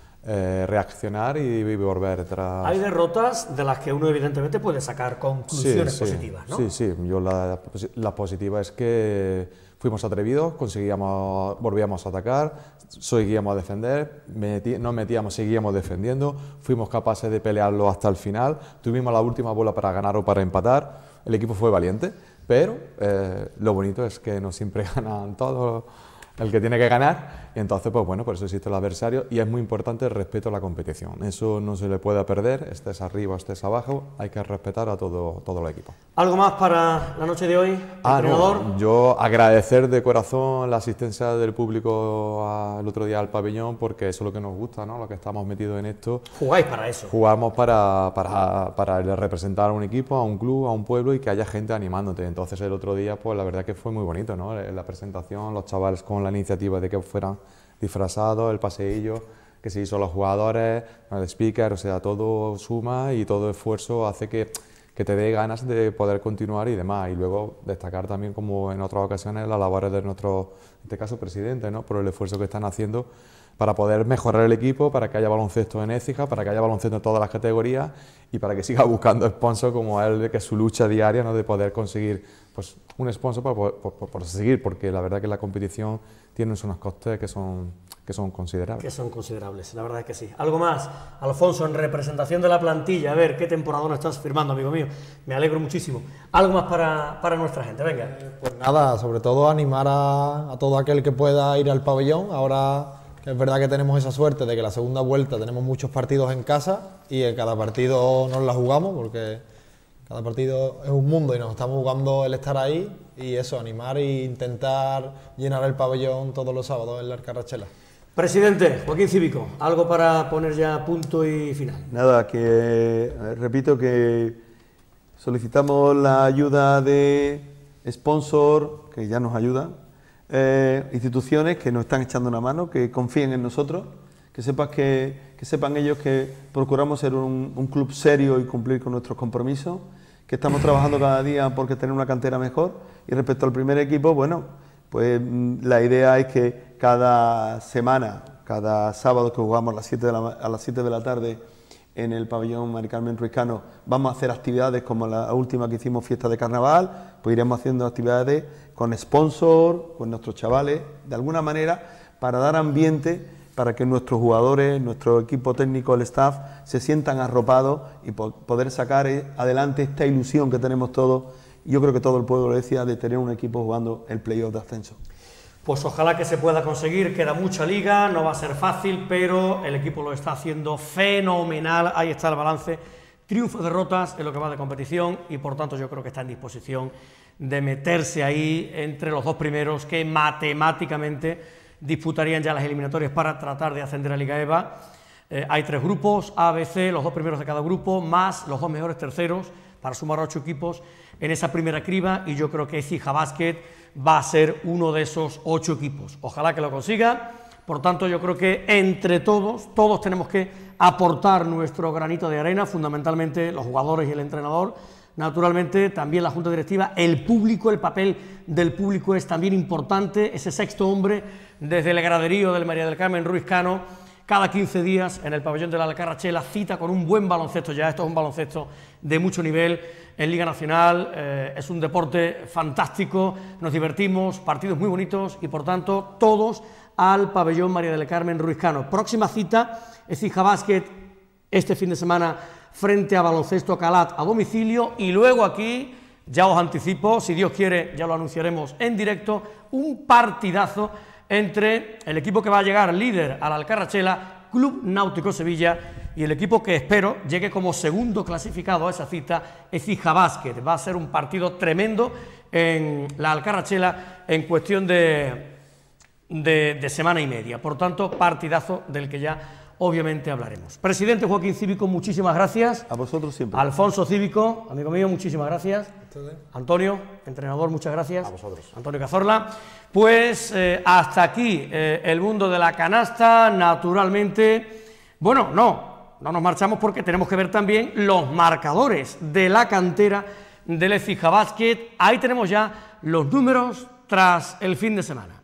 eh, reaccionar y, y volver atrás. Hay derrotas de las que uno evidentemente puede sacar conclusiones sí, sí, positivas, ¿no? Sí, sí, yo la, la positiva es que fuimos atrevidos, conseguíamos, volvíamos a atacar, seguíamos a defender, metí, nos metíamos, seguíamos defendiendo, fuimos capaces de pelearlo hasta el final, tuvimos la última bola para ganar o para empatar, el equipo fue valiente, pero eh, lo bonito es que no siempre ganan todos el que tiene que ganar, y entonces, pues bueno, por eso existe el adversario, y es muy importante el respeto a la competición. Eso no se le puede perder, estés arriba o estés abajo, hay que respetar a todo, todo el equipo. ¿Algo más para la noche de hoy, ah, entrenador? No, yo agradecer de corazón la asistencia del público a, el otro día al pabellón, porque eso es lo que nos gusta, ¿no? Lo que estamos metidos en esto. Jugáis para eso. Jugamos para, para, para representar a un equipo, a un club, a un pueblo y que haya gente animándote. Entonces el otro día, pues la verdad que fue muy bonito, ¿no? La presentación, los chavales con la iniciativa de que fueran disfrazados, el paseillo que se hizo a los jugadores, el speaker, o sea, todo suma y todo esfuerzo hace que, que te dé ganas de poder continuar y demás. Y luego destacar también, como en otras ocasiones, las labores de nuestro, en este caso, presidente, ¿no? Por el esfuerzo que están haciendo para poder mejorar el equipo, para que haya baloncesto en Écija, para que haya baloncesto en todas las categorías y para que siga buscando sponsor como él, que es su lucha diaria, ¿no? De poder conseguir pues, un sponsor para poder por, por, por seguir, porque la verdad que la competición tiene unos costes que son, que son considerables. Que son considerables, la verdad es que sí. ¿Algo más? Alfonso, en representación de la plantilla, a ver, ¿qué temporada no estás firmando, amigo mío? Me alegro muchísimo. ¿Algo más para, para nuestra gente? Venga. Pues nada, sobre todo animar a, a todo aquel que pueda ir al pabellón. Ahora que es verdad que tenemos esa suerte de que la segunda vuelta tenemos muchos partidos en casa y en cada partido nos la jugamos, porque cada partido es un mundo y nos estamos jugando el estar ahí, y eso, animar e intentar llenar el pabellón todos los sábados en la Alcarrachela. Presidente, Joaquín Cívico, algo para poner ya punto y final. Nada, que eh, repito que solicitamos la ayuda de sponsor, que ya nos ayudan, eh, instituciones que nos están echando una mano, que confíen en nosotros, que, sepas que, que sepan ellos que procuramos ser un, un club serio y cumplir con nuestros compromisos, que estamos trabajando cada día porque tener una cantera mejor. Y respecto al primer equipo, bueno, pues la idea es que cada semana, cada sábado que jugamos a las siete de la, a las siete de la tarde en el pabellón Mari Carmen Ruiz Cano, vamos a hacer actividades como la última que hicimos, fiesta de carnaval, pues iremos haciendo actividades con sponsor, con nuestros chavales, de alguna manera para dar ambiente, para que nuestros jugadores, nuestro equipo técnico, el staff, se sientan arropados y po poder sacar adelante esta ilusión que tenemos todos, yo creo que todo el pueblo lo decía, de tener un equipo jugando el playoff de ascenso. Pues ojalá que se pueda conseguir, queda mucha liga, no va a ser fácil, pero el equipo lo está haciendo fenomenal, ahí está el balance, triunfos, derrotas en lo que va de competición, y por tanto yo creo que está en disposición de meterse ahí entre los dos primeros que matemáticamente disputarían ya las eliminatorias para tratar de ascender a Liga E V A. Eh, hay tres grupos, A, B, C, los dos primeros de cada grupo, más los dos mejores terceros, para sumar ocho equipos en esa primera criba, y yo creo que Écija Basket va a ser uno de esos ocho equipos. Ojalá que lo consiga. Por tanto, yo creo que entre todos, todos tenemos que aportar nuestro granito de arena, fundamentalmente los jugadores y el entrenador, naturalmente también la junta directiva, el público, el papel del público es también importante, ese sexto hombre desde el graderío del María del Carmen Ruiz Cano, cada quince días en el pabellón de la Alcarrachela, cita con un buen baloncesto. Ya esto es un baloncesto de mucho nivel en Liga Nacional, eh, es un deporte fantástico, nos divertimos, partidos muy bonitos, y por tanto todos al pabellón María del Carmen Ruiz Cano. Próxima cita, Écija Basket este fin de semana frente a Baloncesto Calat a domicilio, y luego aquí, ya os anticipo, si Dios quiere ya lo anunciaremos en directo, un partidazo entre el equipo que va a llegar líder a la Alcarrachela, Club Náutico Sevilla, y el equipo que espero llegue como segundo clasificado a esa cita, Écija Basket. Va a ser un partido tremendo en la Alcarrachela en cuestión de, de, de semana y media. Por tanto, partidazo del que ya obviamente hablaremos. Presidente Joaquín Cívico, muchísimas gracias. A vosotros siempre. Alfonso Cívico, amigo mío, muchísimas gracias. Antonio, entrenador, muchas gracias. A vosotros. Antonio Cazorla. Pues eh, hasta aquí eh, el mundo de la canasta, naturalmente. Bueno, no, no nos marchamos porque tenemos que ver también los marcadores de la cantera del Écija Basket. Ahí tenemos ya los números tras el fin de semana.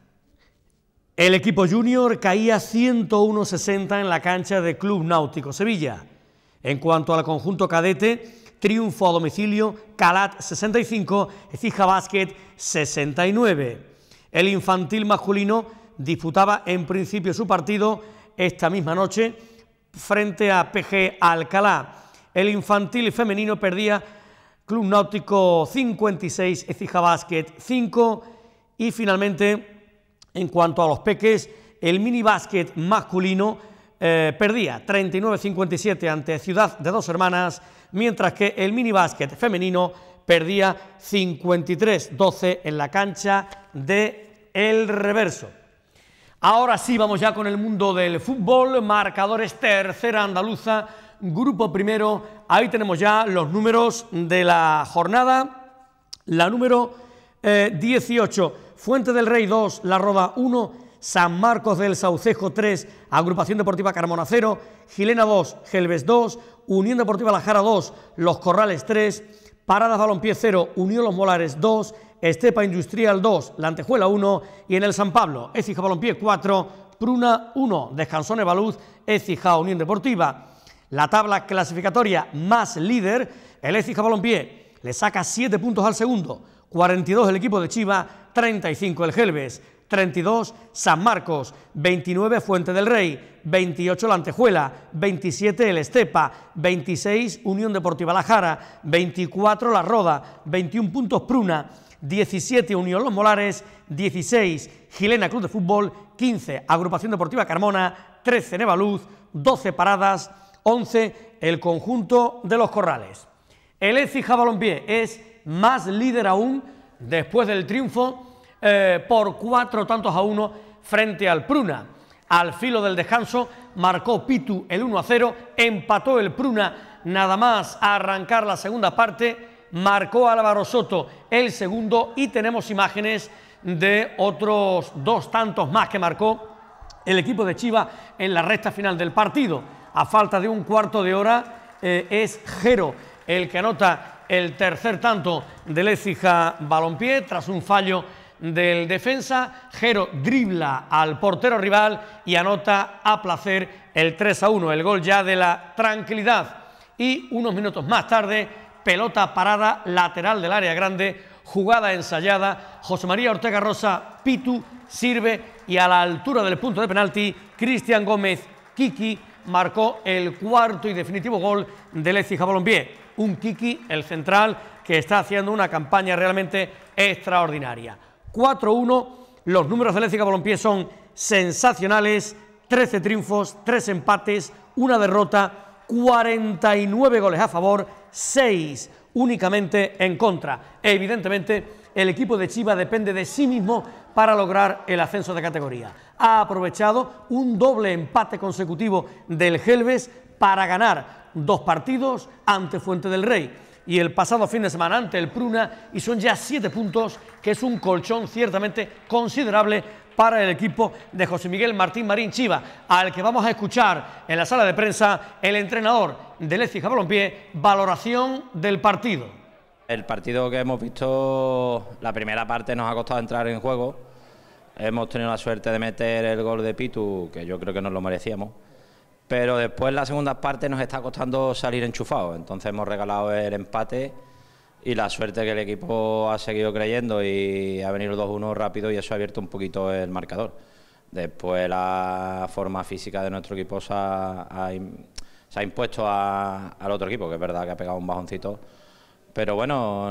El equipo junior caía ciento uno sesenta en la cancha de Club Náutico Sevilla. En cuanto al conjunto cadete, triunfo a domicilio, Calat sesenta y cinco, Écija Basket sesenta y nueve. El infantil masculino disputaba en principio su partido esta misma noche frente a P G Alcalá. El infantil femenino perdía Club Náutico cincuenta y seis, Écija Basket cinco, y finalmente, en cuanto a los peques, el mini básquet masculino eh, perdía treinta y nueve cincuenta y siete ante Ciudad de Dos Hermanas, mientras que el mini básquet femenino perdía cincuenta y tres doce en la cancha de El Reverso. Ahora sí, vamos ya con el mundo del fútbol, marcadores tercera andaluza, grupo primero, ahí tenemos ya los números de la jornada, la número eh, dieciocho, Fuente del Rey dos, La Roda uno, San Marcos del Saucejo tres, Agrupación Deportiva Carmona cero, Gilena dos, Gelbes dos, Unión Deportiva La Jara dos, Los Corrales tres, Paradas Balompié cero, Unión Los Molares dos, Estepa Industrial dos, La Antejuela uno, y en el San Pablo, Écija Balompié cuatro, Pruna uno, Descansó Nevaluz, Écija Unión Deportiva. La tabla clasificatoria más líder, el Écija Balompié le saca siete puntos al segundo, cuarenta y dos el equipo de Chiva, treinta y cinco el Gelbes, treinta y dos San Marcos, veintinueve Fuente del Rey, veintiocho La Antejuela, veintisiete el Estepa, veintiséis Unión Deportiva La Jara, veinticuatro La Roda, veintiún puntos Pruna, diecisiete Unión Los Molares, dieciséis Gilena Club de Fútbol, quince Agrupación Deportiva Carmona, trece Nevaluz, doce Paradas, once el conjunto de Los Corrales. El Écija Balompié es más líder aún después del triunfo eh, por cuatro tantos a uno frente al Pruna. Al filo del descanso marcó Pitu el uno a cero, empató el Pruna nada más a arrancar la segunda parte, marcó Álvaro Soto el segundo y tenemos imágenes de otros dos tantos más que marcó el equipo de Chiva en la recta final del partido. A falta de un cuarto de hora eh, es Jero el que anota el tercer tanto del Écija Balompié tras un fallo del defensa. Jero dribla al portero rival y anota a placer el tres a uno, el gol ya de la tranquilidad. Y unos minutos más tarde, pelota parada lateral del área grande, jugada ensayada, José María Ortega Rosa, Pitu sirve y a la altura del punto de penalti, Cristian Gómez Kiki marcó el cuarto y definitivo gol del Écija Balompié. Un Kiki, el central, que está haciendo una campaña realmente extraordinaria. cuatro uno, los números del Écija Balompié son sensacionales, trece triunfos, tres empates, una derrota, cuarenta y nueve goles a favor, seis únicamente en contra. Evidentemente, el equipo de Chiva depende de sí mismo para lograr el ascenso de categoría. Ha aprovechado un doble empate consecutivo del Gelbes para ganar dos partidos ante Fuente del Rey y el pasado fin de semana ante el Pruna, y son ya siete puntos, que es un colchón ciertamente considerable para el equipo de José Miguel Martín Marín Chiva, al que vamos a escuchar en la sala de prensa el entrenador del Écija Balompié, valoración del partido. El partido que hemos visto, la primera parte nos ha costado entrar en juego, hemos tenido la suerte de meter el gol de Pitu, que yo creo que nos lo merecíamos, pero después la segunda parte nos está costando salir enchufados, entonces hemos regalado el empate y la suerte que el equipo ha seguido creyendo y ha venido dos uno rápido y eso ha abierto un poquito el marcador. Después la forma física de nuestro equipo se ha, ha, se ha impuesto a, al otro equipo, que es verdad que ha pegado un bajoncito, pero bueno,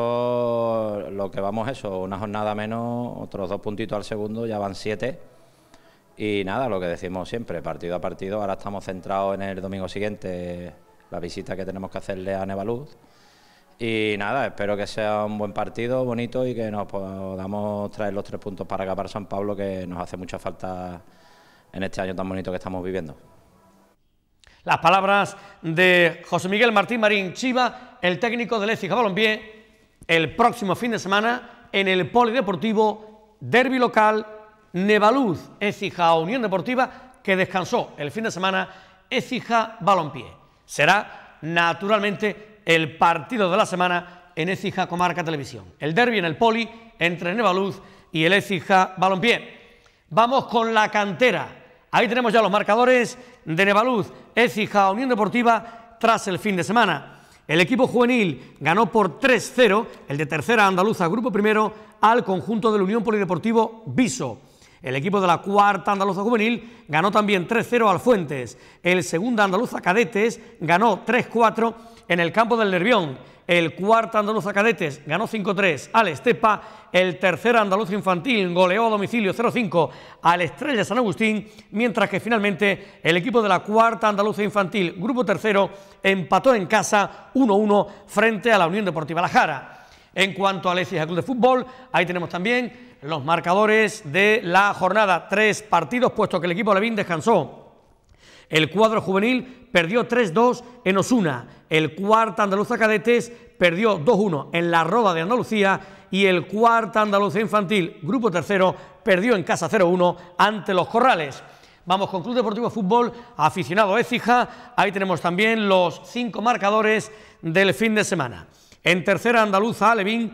nosotros lo que vamos es eso, una jornada menos, otros dos puntitos al segundo, ya van siete. Y nada, lo que decimos siempre, partido a partido. Ahora estamos centrados en el domingo siguiente, la visita que tenemos que hacerle a Nevaluz. Y nada, espero que sea un buen partido, bonito, y que nos podamos traer los tres puntos para acá, para San Pablo, que nos hace mucha falta en este año tan bonito que estamos viviendo. Las palabras de José Miguel Martín Marín Chiva, el técnico del Écija Balompié, el próximo fin de semana en el Polideportivo, derbi local, Nevaluz, Écija Unión Deportiva, que descansó el fin de semana, Écija Balompié. Será naturalmente el partido de la semana en Écija Comarca Televisión. El derbi en el Poli entre Nevaluz y el Écija Balompié. Vamos con la cantera. Ahí tenemos ya los marcadores de Nevaluz, Écija Unión Deportiva tras el fin de semana. El equipo juvenil ganó por tres cero, el de Tercera Andaluza Grupo Primero, al conjunto del Unión Polideportivo Viso. El equipo de la Cuarta Andaluza Juvenil ganó también tres cero al Fuentes. El Segunda Andaluza Cadetes ganó tres cuatro en el campo del Nervión. El Cuarta Andaluza Cadetes ganó cinco tres al Estepa. El Tercera Andaluza Infantil goleó a domicilio cero cinco al Estrella San Agustín, mientras que finalmente el equipo de la Cuarta Andaluza Infantil Grupo Tercero empató en casa uno uno frente a la Unión Deportiva La Jara. En cuanto al Écija Club de Fútbol, ahí tenemos también los marcadores de la jornada, tres partidos, puesto que el equipo Levín descansó. El cuadro juvenil perdió tres dos en Osuna, el Cuarta Andaluza Cadetes perdió dos uno en la Roda de Andalucía y el Cuarta Andaluza Infantil, Grupo Tercero, perdió en casa cero uno ante los Corrales. Vamos con Club Deportivo Fútbol, aficionado Écija, ahí tenemos también los cinco marcadores del fin de semana. En Tercera Andaluza, Levín,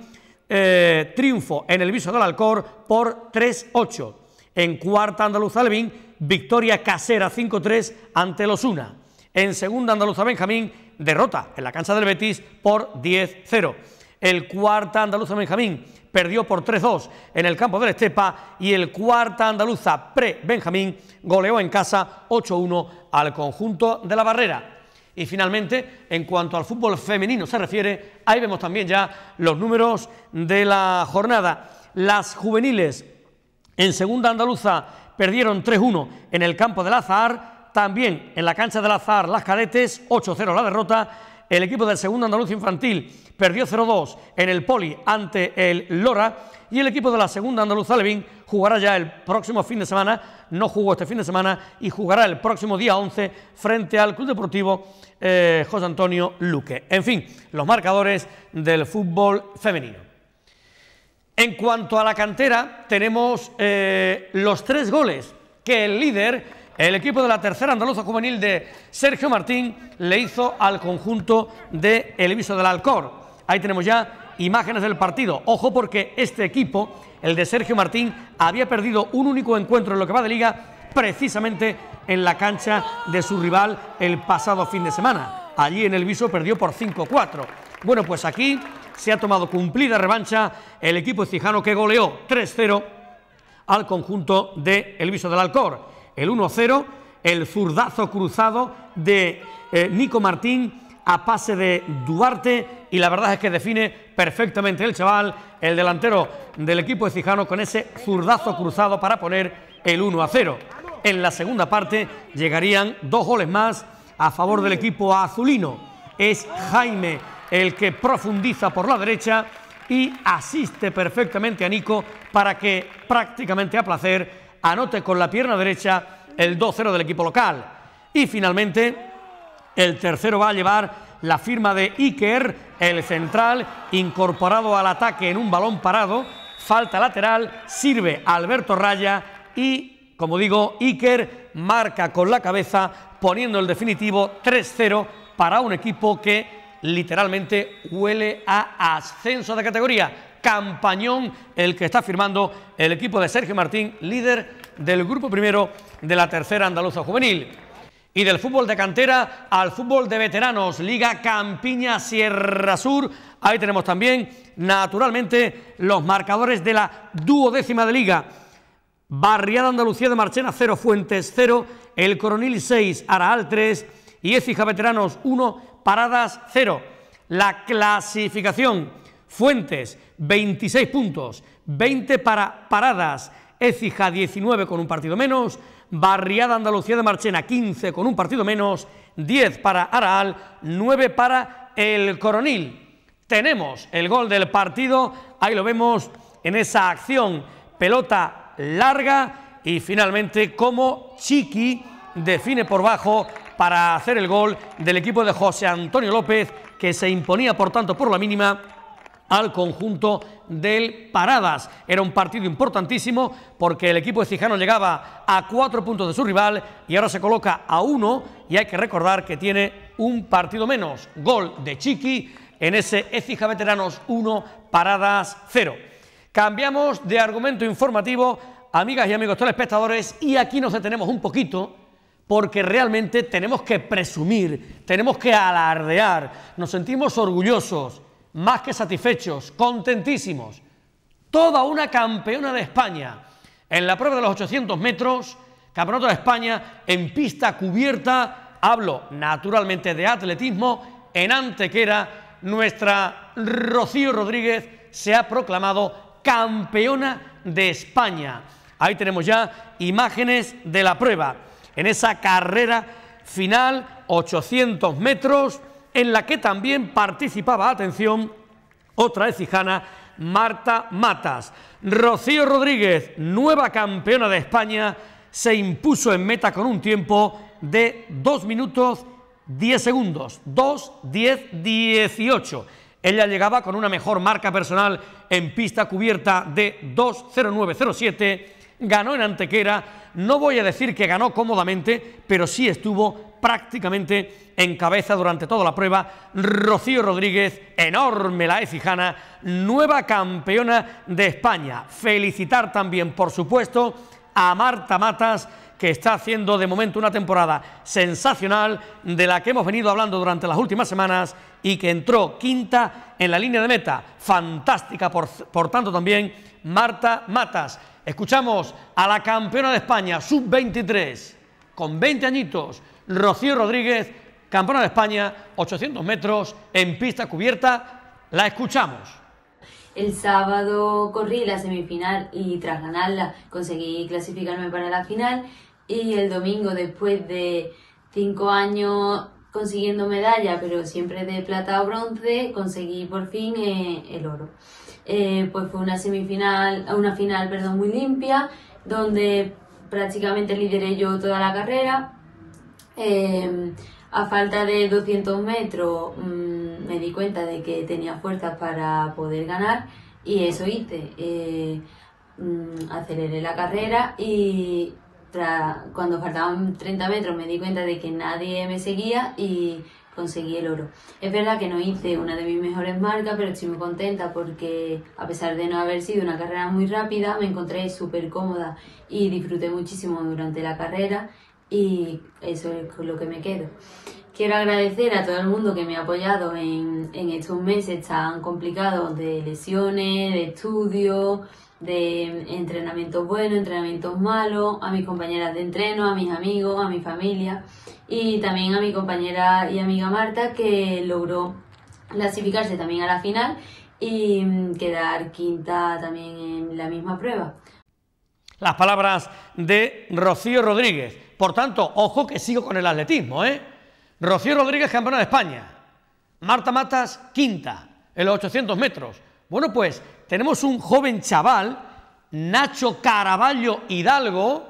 Eh, triunfo en el Viso del Alcor por tres ocho. En Cuarta Andaluza Levín, victoria casera cinco tres ante el Osuna. En Segunda Andaluza Benjamín, derrota en la cancha del Betis por diez cero. El Cuarta Andaluza Benjamín perdió por tres dos en el campo del Estepa y el Cuarta Andaluza Pre-Benjamín goleó en casa ocho uno al conjunto de la Barrera. Y finalmente, en cuanto al fútbol femenino se refiere, ahí vemos también ya los números de la jornada. Las juveniles en segunda andaluza perdieron tres uno en el campo del Azahar, también en la cancha del Azahar las cadetes, ocho cero la derrota. El equipo del segundo andaluz infantil perdió cero dos en el Poli ante el Lora, y el equipo de la segunda andaluza Alevín jugará ya el próximo fin de semana, no jugó este fin de semana, y jugará el próximo día once frente al Club Deportivo eh, José Antonio Luque. En fin, los marcadores del fútbol femenino. En cuanto a la cantera, tenemos eh, los tres goles que el líder, el equipo de la tercera andaluza juvenil de Sergio Martín, le hizo al conjunto de El Viso del Alcor. Ahí tenemos ya imágenes del partido. Ojo, porque este equipo, el de Sergio Martín, había perdido un único encuentro en lo que va de liga, precisamente en la cancha de su rival el pasado fin de semana. Allí en El Viso perdió por cinco cuatro. Bueno, pues aquí se ha tomado cumplida revancha el equipo cijano, que goleó tres cero al conjunto de El Viso del Alcor. El uno cero, el zurdazo cruzado de eh, Nico Martín a pase de Duarte, y la verdad es que define perfectamente el chaval, el delantero del equipo cijano, con ese zurdazo cruzado para poner el uno a cero. En la segunda parte llegarían dos goles más a favor del equipo azulino. Es Jaime el que profundiza por la derecha y asiste perfectamente a Nico para que, prácticamente a placer, anote con la pierna derecha el dos cero del equipo local. Y finalmente el tercero va a llevar la firma de Iker, el central, incorporado al ataque en un balón parado. Falta lateral, sirve Alberto Raya y, como digo, Iker marca con la cabeza, poniendo el definitivo tres cero para un equipo que literalmente huele a ascenso de categoría. Campañón el que está firmando el equipo de Sergio Martín, líder del grupo primero de la tercera andaluza juvenil. Y del fútbol de cantera al fútbol de veteranos, Liga Campiña Sierra Sur. Ahí tenemos también, naturalmente, los marcadores de la duodécima de Liga. Barriada Andalucía de Marchena cero, Fuentes cero, El Coronil seis, Araal tres y Écija Veteranos uno, Paradas cero. La clasificación: Fuentes veintiséis puntos, veinte para Paradas, Écija diecinueve con un partido menos, Barriada Andalucía de Marchena quince con un partido menos, diez para Araal, nueve para El Coronil. Tenemos el gol del partido, ahí lo vemos en esa acción, pelota larga, y finalmente como Chiqui define por bajo para hacer el gol del equipo de José Antonio López, que se imponía por tanto por la mínima al conjunto del Paradas. Era un partido importantísimo porque el equipo de Cijano llegaba a cuatro puntos de su rival y ahora se coloca a uno, y hay que recordar que tiene un partido menos. Gol de Chiqui en ese Écija Veteranos uno, Paradas cero. Cambiamos de argumento informativo, amigas y amigos telespectadores, y aquí nos detenemos un poquito porque realmente tenemos que presumir, tenemos que alardear, nos sentimos orgullosos, más que satisfechos, contentísimos. Toda una campeona de España en la prueba de los ochocientos metros, campeonato de España en pista cubierta. Hablo naturalmente de atletismo. En Antequera, nuestra Rocío Rodríguez se ha proclamado campeona de España. Ahí tenemos ya imágenes de la prueba, en esa carrera final, ochocientos metros, en la que también participaba, atención, otra ecijana, Marta Matas. Rocío Rodríguez, nueva campeona de España, se impuso en meta con un tiempo de dos minutos diez segundos, dos diez dieciocho. Ella llegaba con una mejor marca personal en pista cubierta de dos cero nueve cero siete, ganó en Antequera. No voy a decir que ganó cómodamente, pero sí estuvo prácticamente en cabeza durante toda la prueba. Rocío Rodríguez, enorme la ecijana, nueva campeona de España. Felicitar también, por supuesto, a Marta Matas, que está haciendo de momento una temporada sensacional, de la que hemos venido hablando durante las últimas semanas, y que entró quinta en la línea de meta. Fantástica, por, por tanto, también Marta Matas. Escuchamos a la campeona de España, sub veintitrés, con veinte añitos, Rocío Rodríguez, campeona de España, ochocientos metros en pista cubierta. La escuchamos. El sábado corrí la semifinal y tras ganarla conseguí clasificarme para la final, y el domingo, después de cinco años consiguiendo medalla, pero siempre de plata o bronce, conseguí por fin eh, el oro. Eh, pues fue una semifinal, una final, perdón, muy limpia, donde prácticamente lideré yo toda la carrera. Eh, a falta de doscientos metros mmm, me di cuenta de que tenía fuerzas para poder ganar, y eso hice. Eh, mmm, aceleré la carrera y tras, cuando faltaban treinta metros me di cuenta de que nadie me seguía y conseguí el oro. Es verdad que no hice una de mis mejores marcas, pero estoy muy contenta porque, a pesar de no haber sido una carrera muy rápida, me encontré súper cómoda y disfruté muchísimo durante la carrera, y eso es con lo que me quedo. Quiero agradecer a todo el mundo que me ha apoyado en, en estos meses tan complicados de lesiones, de estudio, de entrenamientos buenos, entrenamientos malos, a mis compañeras de entreno, a mis amigos, a mi familia, y también a mi compañera y amiga Marta, que logró clasificarse también a la final y quedar quinta también en la misma prueba. Las palabras de Rocío Rodríguez. Por tanto, ojo que sigo con el atletismo, ¿eh? Rocío Rodríguez, campeona de España. Marta Matas, quinta en los ochocientos metros. Bueno, pues tenemos un joven chaval, Nacho Caraballo Hidalgo,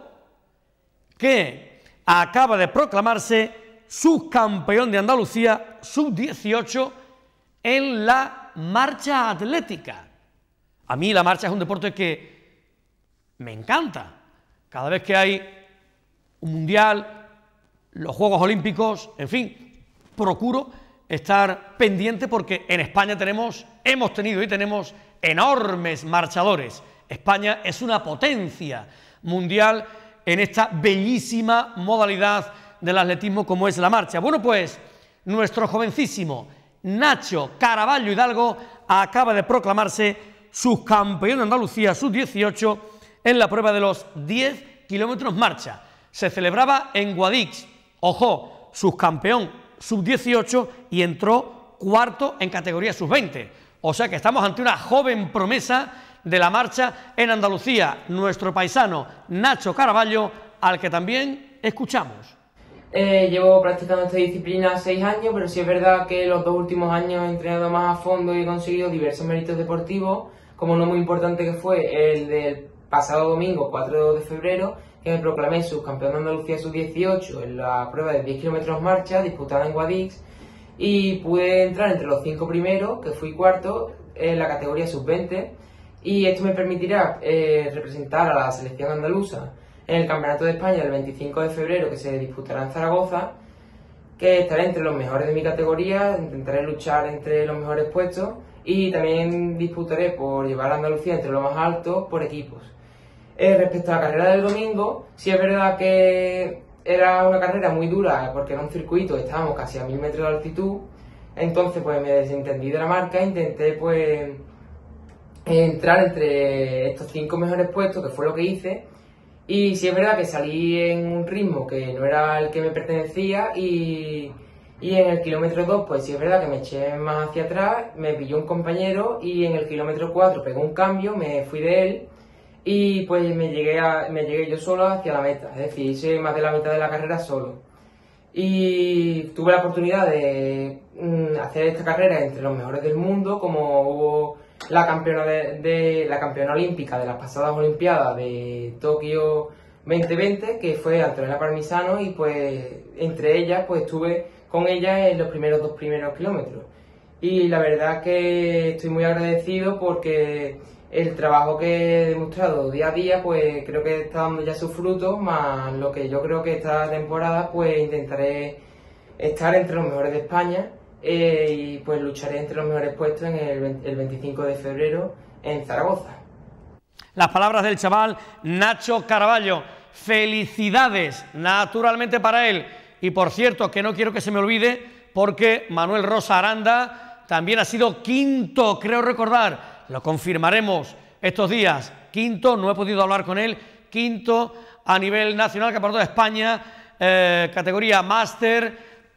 que acaba de proclamarse subcampeón de Andalucía sub dieciocho en la marcha atlética. A mí la marcha es un deporte que me encanta. Cada vez que hay un mundial, los Juegos Olímpicos, en fin, procuro estar pendiente porque en España tenemos, hemos tenido y tenemos enormes marchadores. España es una potencia mundial en esta bellísima modalidad del atletismo como es la marcha. Bueno, pues nuestro jovencísimo Nacho Caraballo Hidalgo acaba de proclamarse subcampeón de Andalucía sub dieciocho en la prueba de los diez kilómetros marcha. Se celebraba en Guadix. Ojo, subcampeón sub dieciocho y entró cuarto en categoría sub veinte. O sea que estamos ante una joven promesa de la marcha en Andalucía, nuestro paisano Nacho Caraballo, al que también escuchamos. Eh, llevo practicando esta disciplina seis años, pero sí es verdad que los dos últimos años he entrenado más a fondo y he conseguido diversos méritos deportivos, como uno muy importante que fue el del pasado domingo, cuatro de febrero, que me proclamé subcampeón de Andalucía sub dieciocho en la prueba de diez kilómetros marcha disputada en Guadix, y pude entrar entre los cinco primeros, que fui cuarto en la categoría sub veinte, y esto me permitirá eh, representar a la selección andaluza en el Campeonato de España el veinticinco de febrero, que se disputará en Zaragoza, que estaré entre los mejores de mi categoría, intentaré luchar entre los mejores puestos y también disputaré por llevar a Andalucía entre los más altos por equipos. Eh, respecto a la carrera del domingo, sí es verdad que era una carrera muy dura porque era un circuito, estábamos casi a mil metros de altitud, entonces pues me desentendí de la marca e intenté pues entrar entre estos cinco mejores puestos, que fue lo que hice, y sí es verdad que salí en un ritmo que no era el que me pertenecía y, y en el kilómetro dos pues sí es verdad que me eché más hacia atrás, me pilló un compañero y en el kilómetro cuatro pegó un cambio, me fui de él y pues me llegué, a, me llegué yo solo hacia la meta, es decir, hice más de la mitad de la carrera solo. Y tuve la oportunidad de mm, hacer esta carrera entre los mejores del mundo, como hubo la campeona, de, de, la campeona olímpica de las pasadas Olimpiadas de Tokio veinte veinte, que fue Antonella Parmisano, y pues entre ellas pues estuve con ella en los primeros dos primeros kilómetros. Y la verdad que estoy muy agradecido porque el trabajo que he demostrado día a día pues creo que está dando ya sus frutos, más lo que yo creo que esta temporada pues intentaré estar entre los mejores de España eh, y pues lucharé entre los mejores puestos en el, el veinticinco de febrero en Zaragoza. Las palabras del chaval Nacho Caraballo. Felicidades naturalmente para él, y por cierto que no quiero que se me olvide porque Manuel Rosa Aranda también ha sido quinto, creo recordar. Lo confirmaremos estos días. Quinto, no he podido hablar con él. Quinto a nivel nacional, Campeonato de España, eh, categoría máster,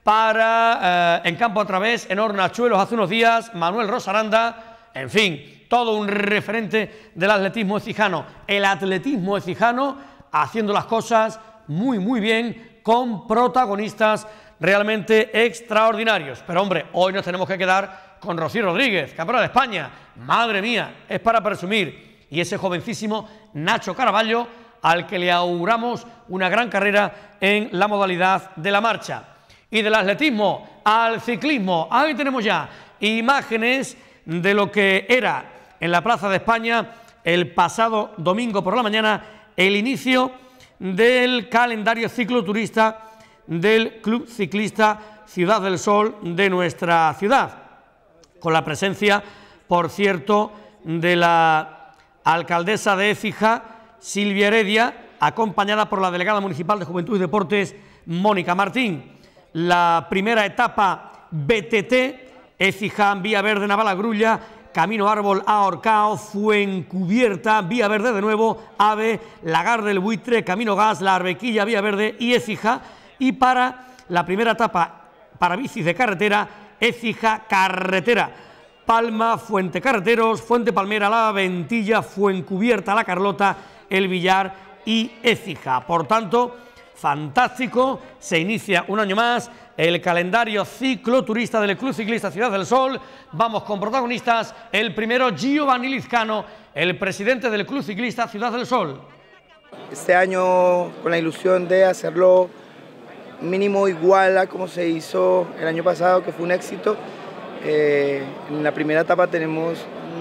para eh, en campo a través, en Hornachuelos hace unos días, Manuel Rosaranda, en fin, todo un referente del atletismo ecijano. El atletismo ecijano haciendo las cosas muy, muy bien, con protagonistas realmente extraordinarios. Pero hombre, hoy nos tenemos que quedar con Rocío Rodríguez, campeona de España. Madre mía, es para presumir. Y ese jovencísimo Nacho Caraballo, al que le auguramos una gran carrera en la modalidad de la marcha. Y del atletismo al ciclismo, ahí tenemos ya imágenes de lo que era en la Plaza de España el pasado domingo por la mañana el inicio del calendario cicloturista del Club Ciclista Ciudad del Sol de nuestra ciudad, con la presencia, por cierto, de la alcaldesa de Écija, Silvia Heredia, acompañada por la delegada municipal de Juventud y Deportes, Mónica Martín. La primera etapa B T T, Écija, Vía Verde, Navalagrulla, Camino Árbol, Ahorcao, Fuencubierta, Vía Verde de nuevo, Ave, Lagar del Buitre, Camino Gas, La Arbequilla, Vía Verde y Écija. Y para la primera etapa para bicis de carretera, Écija Carretera, Palma, Fuente Carreteros, Fuente Palmera, La Ventilla, Fuencubierta, La Carlota, El Villar y Écija. Por tanto, fantástico, se inicia un año más el calendario cicloturista del Club Ciclista Ciudad del Sol. Vamos con protagonistas, el primero Giovanni Lizcano, el presidente del Club Ciclista Ciudad del Sol. Este año con la ilusión de hacerlo mínimo igual a como se hizo el año pasado, que fue un éxito. Eh, en la primera etapa tenemos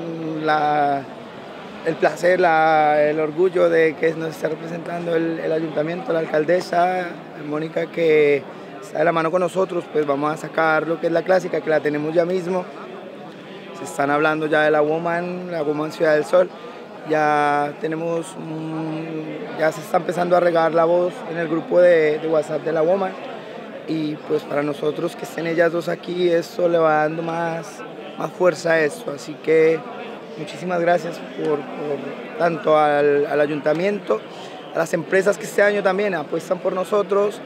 la, el placer, la, el orgullo de que nos está representando el, el ayuntamiento, la alcaldesa Mónica, que está de la mano con nosotros. Pues vamos a sacar lo que es la clásica, que la tenemos ya mismo. Se están hablando ya de la Woman, la Woman Ciudad del Sol. Ya tenemos, mmm, ya se está empezando a regar la voz en el grupo de, de WhatsApp de la Woman. Y pues para nosotros que estén ellas dos aquí, eso le va dando más, más fuerza a esto. Así que muchísimas gracias por, por tanto al, al ayuntamiento, a las empresas que este año también apuestan por nosotros,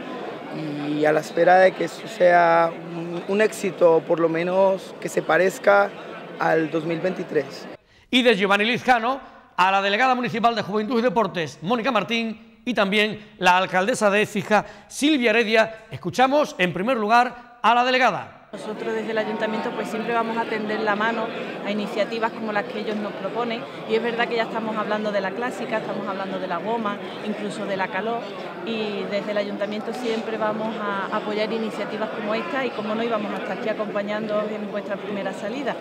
y a la espera de que esto sea un, un éxito, o por lo menos que se parezca al dos mil veintitrés. Y de Giovanni Lizcano a la delegada municipal de Juventud y Deportes, Mónica Martín, y también la alcaldesa de Écija, Silvia Heredia. Escuchamos en primer lugar a la delegada. Nosotros desde el ayuntamiento pues siempre vamos a tender la mano a iniciativas como las que ellos nos proponen, y es verdad que ya estamos hablando de la clásica, estamos hablando de la goma, incluso de la calor, y desde el ayuntamiento siempre vamos a apoyar iniciativas como esta, y como no íbamos a estar aquí acompañando en vuestra primera salida.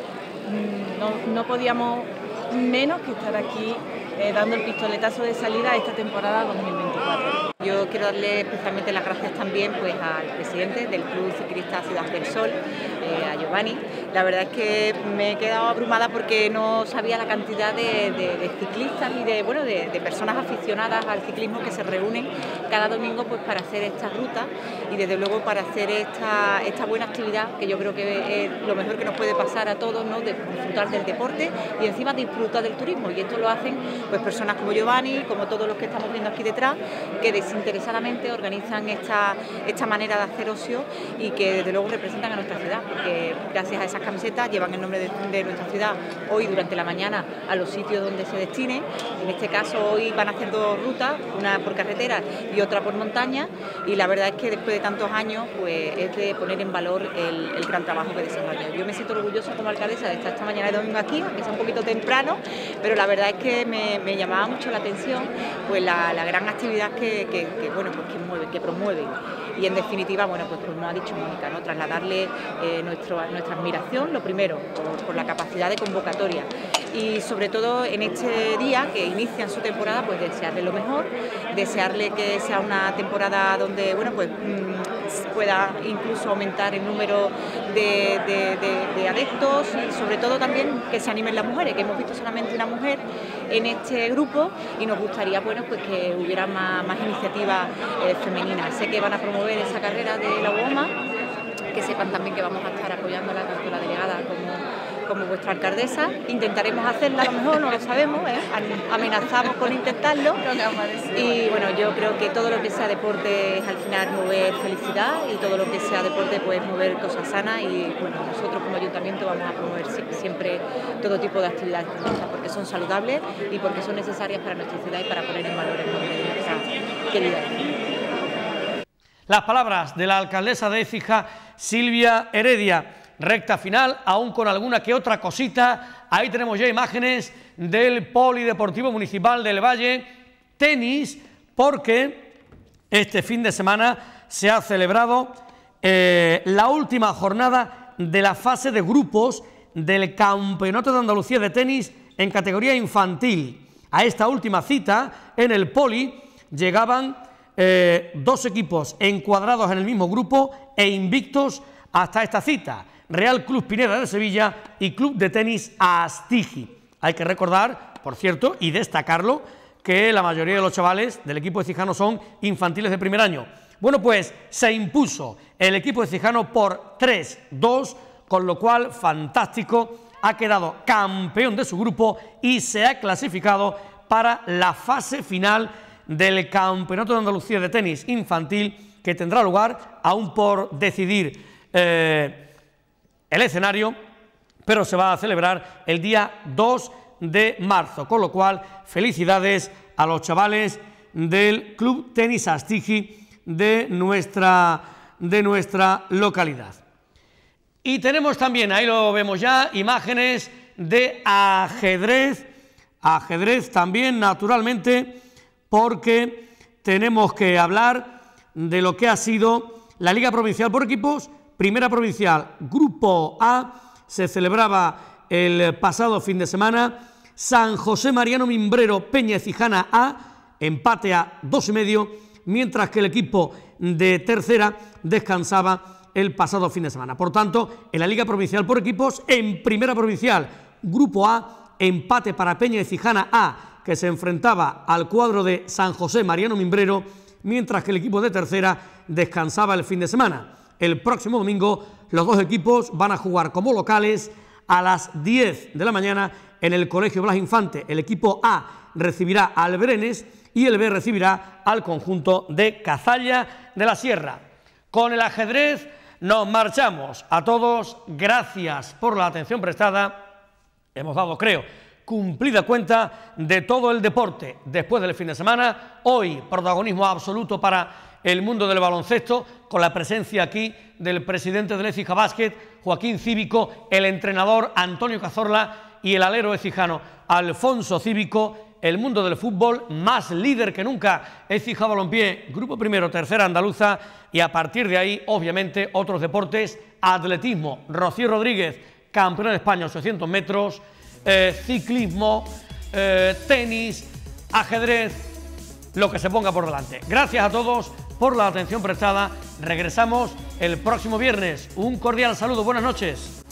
No, no podíamos menos que estar aquí eh, dando el pistoletazo de salida a esta temporada dos mil veinticuatro. Yo quiero darle especialmente las gracias también pues, al presidente del Club Ciclista Ciudad del Sol, eh, a Giovanni. La verdad es que me he quedado abrumada porque no sabía la cantidad de, de, de ciclistas y de, bueno, de, de personas aficionadas al ciclismo que se reúnen cada domingo pues, para hacer esta ruta, y desde luego para hacer esta, esta buena actividad, que yo creo que es lo mejor que nos puede pasar a todos, ¿no? De disfrutar del deporte y encima disfrutar del turismo. Y esto lo hacen pues, personas como Giovanni, como todos los que estamos viendo aquí detrás, que desinteresadamente organizan esta, esta manera de hacer ocio, y que desde luego representan a nuestra ciudad, porque gracias a esas camisetas llevan el nombre de, de nuestra ciudad hoy durante la mañana a los sitios donde se destinen. En este caso hoy van a hacer dos rutas, una por carretera y otra por montaña, y la verdad es que después de tantos años pues es de poner en valor el, el gran trabajo que desarrollan. Yo me siento orgullosa como alcaldesa de estar esta mañana de domingo aquí, aunque sea un poquito temprano, pero la verdad es que me, me llamaba mucho la atención pues la, la gran actividad que, que, que bueno pues que mueven, que promueven. Y en definitiva, bueno, pues como ha dicho Mónica, ¿no? Trasladarle eh, nuestro, nuestra admiración, lo primero, por, por la capacidad de convocatoria, y sobre todo en este día que inician su temporada, pues desearle lo mejor, desearle que sea una temporada donde, bueno, pues mmm, pueda incluso aumentar el número de, de, de, de adeptos, y sobre todo también que se animen las mujeres, que hemos visto solamente una mujer en este grupo, y nos gustaría, bueno, pues que hubiera más, más iniciativas eh, femeninas. Sé que van a promover esa carrera de la UOMA, que sepan también que vamos a estar apoyándola tanto la delegada como como vuestra alcaldesa. Intentaremos hacerla, a lo mejor no lo sabemos, ¿eh? Amenazamos con intentarlo. Y bueno, yo creo que todo lo que sea deporte es al final mover felicidad, y todo lo que sea deporte pues mover cosas sanas, y bueno, nosotros como ayuntamiento vamos a promover siempre todo tipo de actividades como esta, porque son saludables y porque son necesarias para nuestra ciudad y para poner en valor el nombre de nuestra querida. Las palabras de la alcaldesa de Écija, Silvia Heredia. Recta final, aún con alguna que otra cosita. Ahí tenemos ya imágenes del Polideportivo Municipal del Valle. Tenis, porque este fin de semana se ha celebrado eh, la última jornada de la fase de grupos del Campeonato de Andalucía de Tenis en categoría infantil. A esta última cita, en el Poli, llegaban eh, dos equipos encuadrados en el mismo grupo e invictos hasta esta cita: Real Club Pineda de Sevilla y Club de Tenis Astigi. Hay que recordar, por cierto, y destacarlo, que la mayoría de los chavales del equipo ecijano son infantiles de primer año. Bueno, pues se impuso el equipo ecijano por tres dos, con lo cual, fantástico, ha quedado campeón de su grupo y se ha clasificado para la fase final del Campeonato de Andalucía de Tenis Infantil, que tendrá lugar aún por decidir eh, el escenario, pero se va a celebrar el día dos de marzo, con lo cual felicidades a los chavales del Club Tenis Astigi de nuestra, de nuestra localidad. Y tenemos también, ahí lo vemos ya, imágenes de ajedrez, ajedrez también naturalmente, porque tenemos que hablar de lo que ha sido la Liga Provincial por equipos. Primera Provincial, Grupo A, se celebraba el pasado fin de semana. San José Mariano Mimbrero, Peña Ecijana A, empate a dos y medio, mientras que el equipo de tercera descansaba el pasado fin de semana. Por tanto, en la Liga Provincial por equipos, en Primera Provincial, Grupo A, empate para Peña Ecijana A, que se enfrentaba al cuadro de San José Mariano Mimbrero, mientras que el equipo de tercera descansaba el fin de semana. El próximo domingo los dos equipos van a jugar como locales a las diez de la mañana en el Colegio Blas Infante. El equipo A recibirá al Berenes y el B recibirá al conjunto de Cazalla de la Sierra. Con el ajedrez nos marchamos. A todos, gracias por la atención prestada. Hemos dado, creo, cumplida cuenta de todo el deporte después del fin de semana. Hoy, protagonismo absoluto para el mundo del baloncesto, con la presencia aquí del presidente del Écija Básquet, Joaquín Cívico, el entrenador Antonio Cazorla y el alero ecijano Alfonso Cívico. El mundo del fútbol, más líder que nunca, Écija Balompié, Grupo Primero, Tercera Andaluza, y a partir de ahí, obviamente, otros deportes: atletismo, Rocío Rodríguez, campeona de España ochocientos metros, eh, ciclismo, eh, tenis, ajedrez, lo que se ponga por delante. Gracias a todos por la atención prestada. Regresamos el próximo viernes. Un cordial saludo, buenas noches.